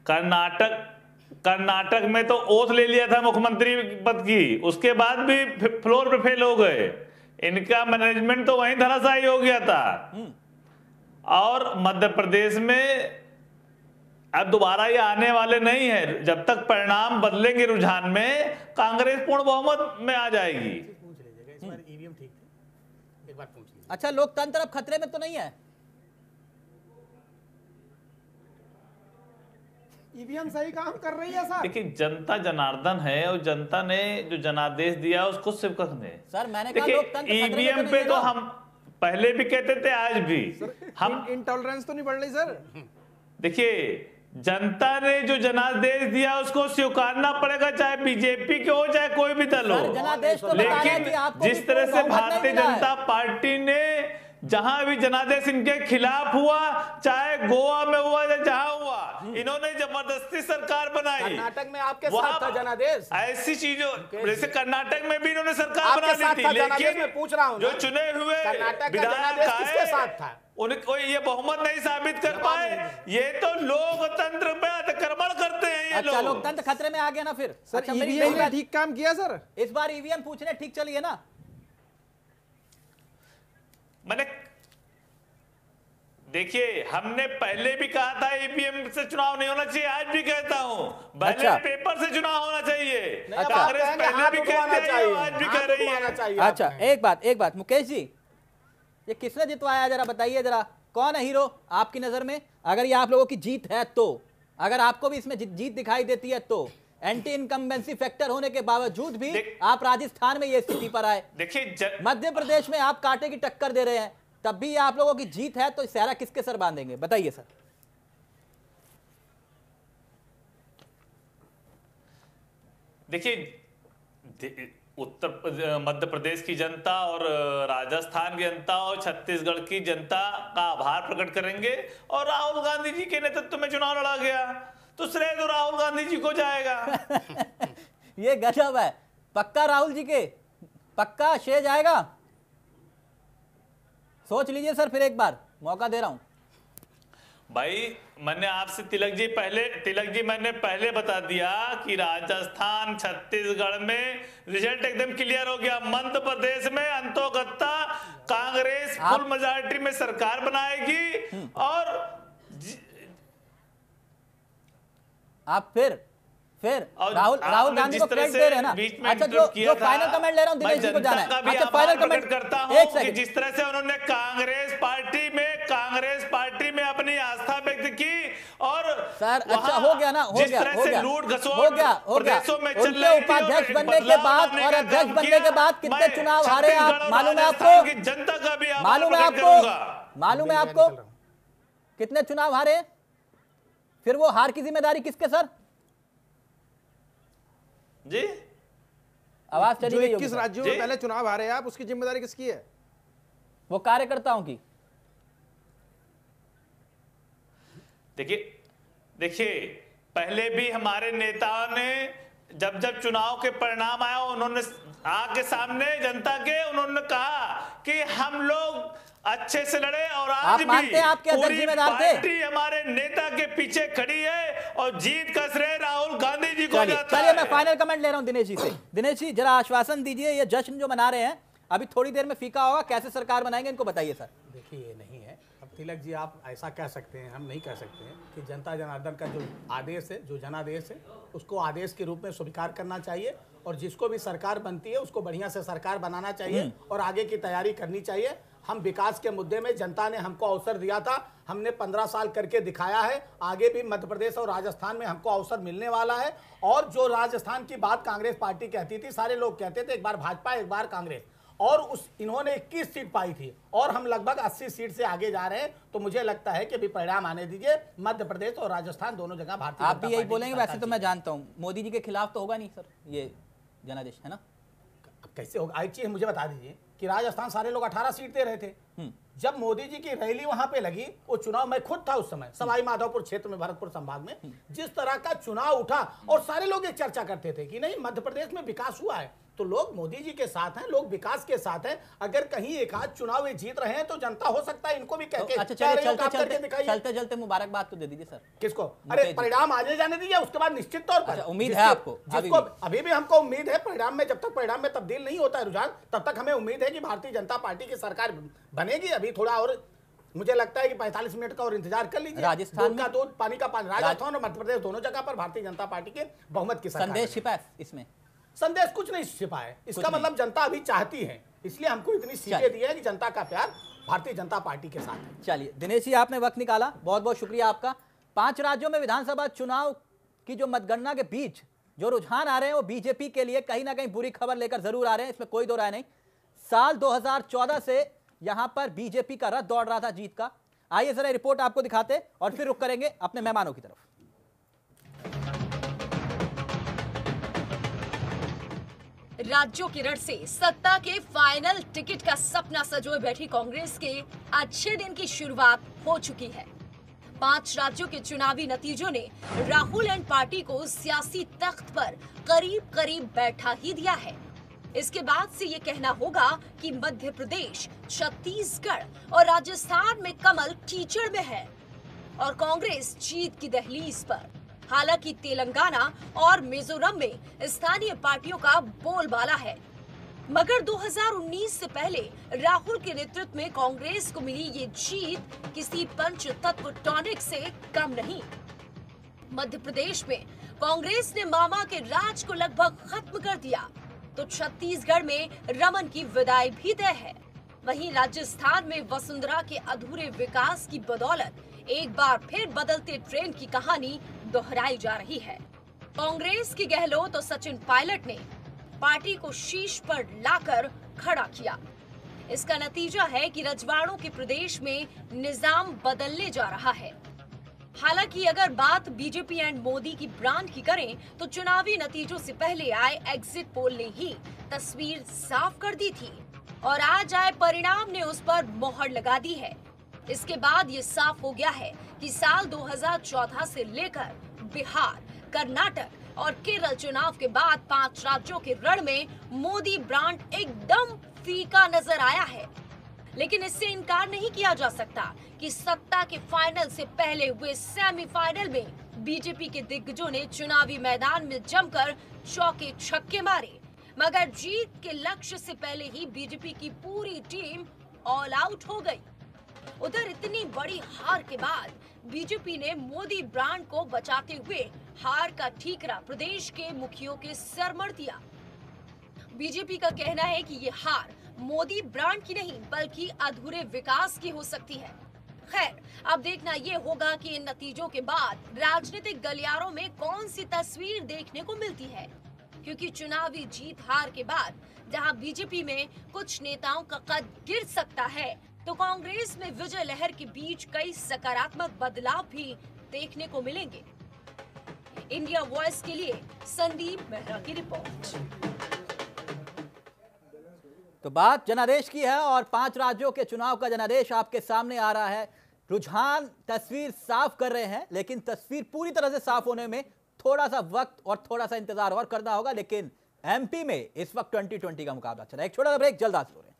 कर्नाटक में तो ओथ ले लिया था मुख्यमंत्री पद की, उसके बाद भी फ्लोर पे फेल हो गए। इनका मैनेजमेंट तो वहीं धराशायी हो गया था। और मध्य प्रदेश में अब दोबारा ये आने वाले नहीं है। जब तक परिणाम बदलेंगे रुझान में, कांग्रेस पूर्ण बहुमत में आ जाएगी। पूछ लीजिएगा इस बार ईवीएम ठीक थे, एक बार पूछ लीजिए। अच्छा, लोकतंत्र अब खतरे में तो नहीं है? ईवीएम सही काम कर रही है सर। देखिए, जनता जनार्दन है और जनता ने जो जनादेश दिया उसको सेवक ने। सर मैंने कहा देखिए, लोकतंत्र खतरे में ईवीएम तो पे नहीं तो है ना? हम पहले भी कहते थे, आज भी हम इंटॉलरेंस तो नहीं बढ़ रही सर? देखिए, जनता ने जो जनादेश दिया उसको स्वीकारना पड़ेगा, चाहे बीजेपी के हो चाहे कोई भी दल सर, हो। जनादेश तो बता रहे हैं कि आपको जिस भी तरह से बहुमत नहीं भारतीय मिला है। जनता पार्टी ने जहां भी जनादेश इनके खिलाफ हुआ, चाहे गोवा में हुआ या जहां हुआ, इन्होंने जबरदस्ती सरकार बनाई। कर्नाटक में आपके वहां साथ था जनादेश। ऐसी चीजों जैसे कर्नाटक में भी इन्होंने सरकार आपके बना साथ दी था थी, जनादेश, लेकिन मैं पूछ रहा हूं जो ना। चुने हुए कर्नाटक का विधायक जनादेश किसके आए, साथ था? उनको ये बहुमत नहीं साबित कर पाए। ये तो लोकतंत्र में अतिक्रमण करते हैं ये अच्छा, लोग। लोकतंत्र खतरे में आ गया ना फिर? सर अच्छा, मेरी ईवीएम बात- ने ठीक काम किया सर? इस बार ईवीएम पूछने ठीक चलिए ना? मैंने देखिए, हमने पहले भी कहा था ईवीएम से चुनाव नहीं होना चाहिए, आज भी कहता हूं बैलेट अच्छा। पेपर से चुनाव होना चाहिए। नहीं, अब आप कांग्रेस कहेंगे पहले हाथ भी उठवाना कहते हैं, चाहिए, आज भी हाथ कह रही उठवाना है। चाहिए अच्छा, आपने। एक बात मुकेश जी, ये किसने जितवाया जरा बताइए, जरा कौन है हीरो आपकी नजर में? अगर ये आप लोगों की जीत है तो, अगर आपको भी इसमें जीत दिखाई देती है तो, एंटी इनकम्बेंसी फैक्टर होने के बावजूद भी आप राजस्थान में ये स्थिति पर आए, देखिए मध्य प्रदेश में आप कांटे की टक्कर दे रहे हैं, तब भी आप लोगों की जीत है तो सारा किसके सर बांधेंगे बताइए सर? देखिए, मध्य प्रदेश की जनता और राजस्थान की जनता और छत्तीसगढ़ की जनता का आभार प्रकट करेंगे। और राहुल गांधी जी के नेतृत्व में चुनाव लड़ा गया तो श्रेय तो राहुल गांधी जी को जाएगा। ये गजब है, पक्का राहुल जी के पक्का श्रेय जाएगा? सोच लीजिए सर, फिर एक बार मौका दे रहा हूं। भाई मैंने आपसे तिलक जी मैंने पहले बता दिया कि राजस्थान छत्तीसगढ़ में रिजल्ट एकदम क्लियर हो गया। मध्य प्रदेश में अंतोगत्ता कांग्रेस फुल मेजॉरिटी में सरकार बनाएगी। और आप फिर राहुल गांधी को क्रेडिट दे रहे हैं ना? अच्छा, जो फाइनल कमेंट ले रहा हूं दिनेश जी को जाना है। अच्छा, फाइनल कमेंट करता हूं कि जिस तरह से उन्होंने कांग्रेस पार्टी में अपनी आस्था व्यक्त की और सर अच्छा हो गया ना, जिस तरह से लूट घसोट प्रदेशों में चल रही थी, उपाध्यक्ष बनने के बाद और अध्यक्ष बनने के बाद कितने चुनाव हारे आप मालूम है आपको? जनता का भी मालूम है आपको कितने चुनाव हारे? फिर वो हार की जिम्मेदारी किसके सर जी? आवाज चली गई। 21 राज्यों में पहले चुनाव हारे आप, उसकी जिम्मेदारी किसकी है? वो कार्यकर्ताओं की। देखिए पहले भी हमारे नेताओं ने जब चुनाव के परिणाम आया, उन्होंने आके सामने जनता के उन्होंने कहा कि हम लोग अच्छे से लड़े और आज भी आपके अध्यक्ष जिम्मेदार थे? पार्टी हमारे नेता के पीछे खड़ी है और जीत का श्रेय राहुल गांधी जी को जाता है। चलिए मैं फाइनल कमेंट ले रहा हूं दिनेश जी से। दिनेश जी जरा आश्वासन दीजिए, ये जश्न जो मना रहे हैं अभी थोड़ी देर में फीका होगा, कैसे सरकार बनाएंगे इनको बताइए सर। देखिए ये नहीं है, अब तिलक जी आप ऐसा कह सकते हैं, हम नहीं कह सकते हैं कि जनता जनार्दन का जो आदेश है, जो जनादेश है, उसको आदेश के रूप में स्वीकार करना चाहिए और जिसको भी सरकार बनती है उसको बढ़िया से सरकार बनाना चाहिए और आगे की तैयारी करनी चाहिए। हम विकास के मुद्दे में जनता ने हमको अवसर दिया था, हमने 15 साल करके दिखाया है, आगे भी मध्य प्रदेश और राजस्थान में हमको अवसर मिलने वाला है। और जो राजस्थान की बात कांग्रेस पार्टी कहती थी, सारे लोग कहते थे एक बार भाजपा एक बार कांग्रेस, और इन्होंने 21 सीट पाई थी और हम लगभग 80 सीट से आगे जा रहे हैं। तो मुझे लगता है कि अभी परिणाम आने दीजिए, मध्य प्रदेश और राजस्थान दोनों जगह भारतीय आप भी यही बोलेंगे? वैसे तो मैं जानता हूँ मोदी जी के खिलाफ तो होगा नहीं सर ये जनादेश, है ना? कैसे होगा? एक चीज मुझे बता दीजिए कि राजस्थान सारे लोग 18 सीट दे रहे थे। जब मोदी जी की रैली वहां पे लगी, वो चुनाव, मैं खुद था उस समय सवाई माधोपुर क्षेत्र में, भरतपुर संभाग में, जिस तरह का चुनाव उठा और सारे लोग एक चर्चा करते थे कि नहीं मध्य प्रदेश में विकास हुआ है। तो लोग मोदी जी के साथ हैं, लोग विकास के साथ हैं। अगर कहीं एक आध चुनाव ये जीत रहे हैं तो जनता हो सकता है इनको भी कह के अच्छा चलते चलते मुबारकबाद तो दे दीजिए सर। किसको? अरे परिणाम आने जाने दीजिए, उसके बाद निश्चित तौर पर उम्मीद है आपको, जिसको अभी भी हमको उम्मीद है परिणाम में, जब तक परिणाम में तब्दील नहीं होता है रुझान, तब तक हमें उम्मीद है कि भारतीय जनता पार्टी की सरकार बनेगी। अभी थोड़ा और मुझे लगता है कि 45 मिनट का और इंतजार कर लीजिए। राजस्थान का दूध पानी का पानी, राजस्थान और मध्य प्रदेश दोनों जगह पर भारतीय जनता पार्टी के बहुमत की सरकार। संदेश छिपा है इसमें? संदेश कुछ नहीं छिपा है, इसका मतलब जनता अभी चाहती है, इसलिए हमको इतनी सीटें दी है कि जनता का प्यार भारतीय जनता पार्टी के साथ है। चलिए दिनेश जी, आपने वक्त निकाला, बहुत बहुत शुक्रिया आपका। 5 राज्यों में विधानसभा चुनाव की जो मतगणना के बीच जो रुझान आ रहे हैं वो बीजेपी के लिए कहीं ना कहीं बुरी खबर लेकर जरूर आ रहे हैं, इसमें कोई दो राय नहीं। साल 2014 से यहां पर बीजेपी का रथ दौड़ रहा था जीत का। आइए जरा रिपोर्ट आपको दिखाते और फिर रुक करेंगे अपने मेहमानों की तरफ। राज्यों की रण से सत्ता के फाइनल टिकट का सपना संजोए बैठी कांग्रेस के अच्छे दिन की शुरुआत हो चुकी है। 5 राज्यों के चुनावी नतीजों ने राहुल एंड पार्टी को सियासी तख्त पर करीब करीब बैठा ही दिया है। इसके बाद से ये कहना होगा कि मध्य प्रदेश, छत्तीसगढ़ और राजस्थान में कमल कीचड़ में है और कांग्रेस जीत की दहलीज पर। हालांकि तेलंगाना और मिजोरम में स्थानीय पार्टियों का बोलबाला है, मगर 2019 से पहले राहुल के नेतृत्व में कांग्रेस को मिली ये जीत किसी पंच तत्व टॉनिक से कम नहीं। मध्य प्रदेश में कांग्रेस ने मामा के राज को लगभग खत्म कर दिया, तो छत्तीसगढ़ में रमन की विदाई भी तय है। वहीं राजस्थान में वसुंधरा के अधूरे विकास की बदौलत एक बार फिर बदलते ट्रेन की कहानी दोहराई जा रही है। कांग्रेस की गहलोत और सचिन पायलट ने पार्टी को शीर्ष पर लाकर खड़ा किया। इसका नतीजा है कि रजवाड़ों के प्रदेश में निजाम बदलने जा रहा है। हालांकि अगर बात बीजेपी एंड मोदी की ब्रांड की करें तो चुनावी नतीजों से पहले आए एग्जिट पोल ने ही तस्वीर साफ कर दी थी और आज आए परिणाम ने उस पर मोहर लगा दी है। इसके बाद ये साफ हो गया है कि साल 2014 से लेकर बिहार, कर्नाटक और केरल चुनाव के बाद 5 राज्यों के रण में मोदी ब्रांड एकदम फीका नजर आया है। लेकिन इससे इनकार नहीं किया जा सकता कि सत्ता के फाइनल से पहले हुए सेमीफाइनल में बीजेपी के दिग्गजों ने चुनावी मैदान में जमकर चौके छक्के मारे, मगर जीत के लक्ष्य से पहले ही बीजेपी की पूरी टीम ऑल आउट हो गई। उधर इतनी बड़ी हार के बाद बीजेपी ने मोदी ब्रांड को बचाते हुए हार का ठीकरा प्रदेश के मुखियों के सर मढ़ दिया। बीजेपी का कहना है कि ये हार मोदी ब्रांड की नहीं बल्कि अधूरे विकास की हो सकती है। खैर, अब देखना ये होगा कि इन नतीजों के बाद राजनीतिक गलियारों में कौन सी तस्वीर देखने को मिलती है, क्योंकि चुनावी जीत हार के बाद जहां बीजेपी में कुछ नेताओं का कद गिर सकता है, तो कांग्रेस में विजय लहर के बीच कई सकारात्मक बदलाव भी देखने को मिलेंगे। इंडिया वॉइस के लिए संदीप मेहरा की रिपोर्ट। तो बात जनादेश की है और 5 राज्यों के चुनाव का जनादेश आपके सामने आ रहा है। रुझान तस्वीर साफ कर रहे हैं, लेकिन तस्वीर पूरी तरह से साफ होने में थोड़ा सा वक्त और थोड़ा सा इंतजार और करना होगा। लेकिन एमपी में इस वक्त 2020 का मुकाबला चल रहा है। एक छोटा सा ब्रेक, जल्द हाजिर हो रहे हैं।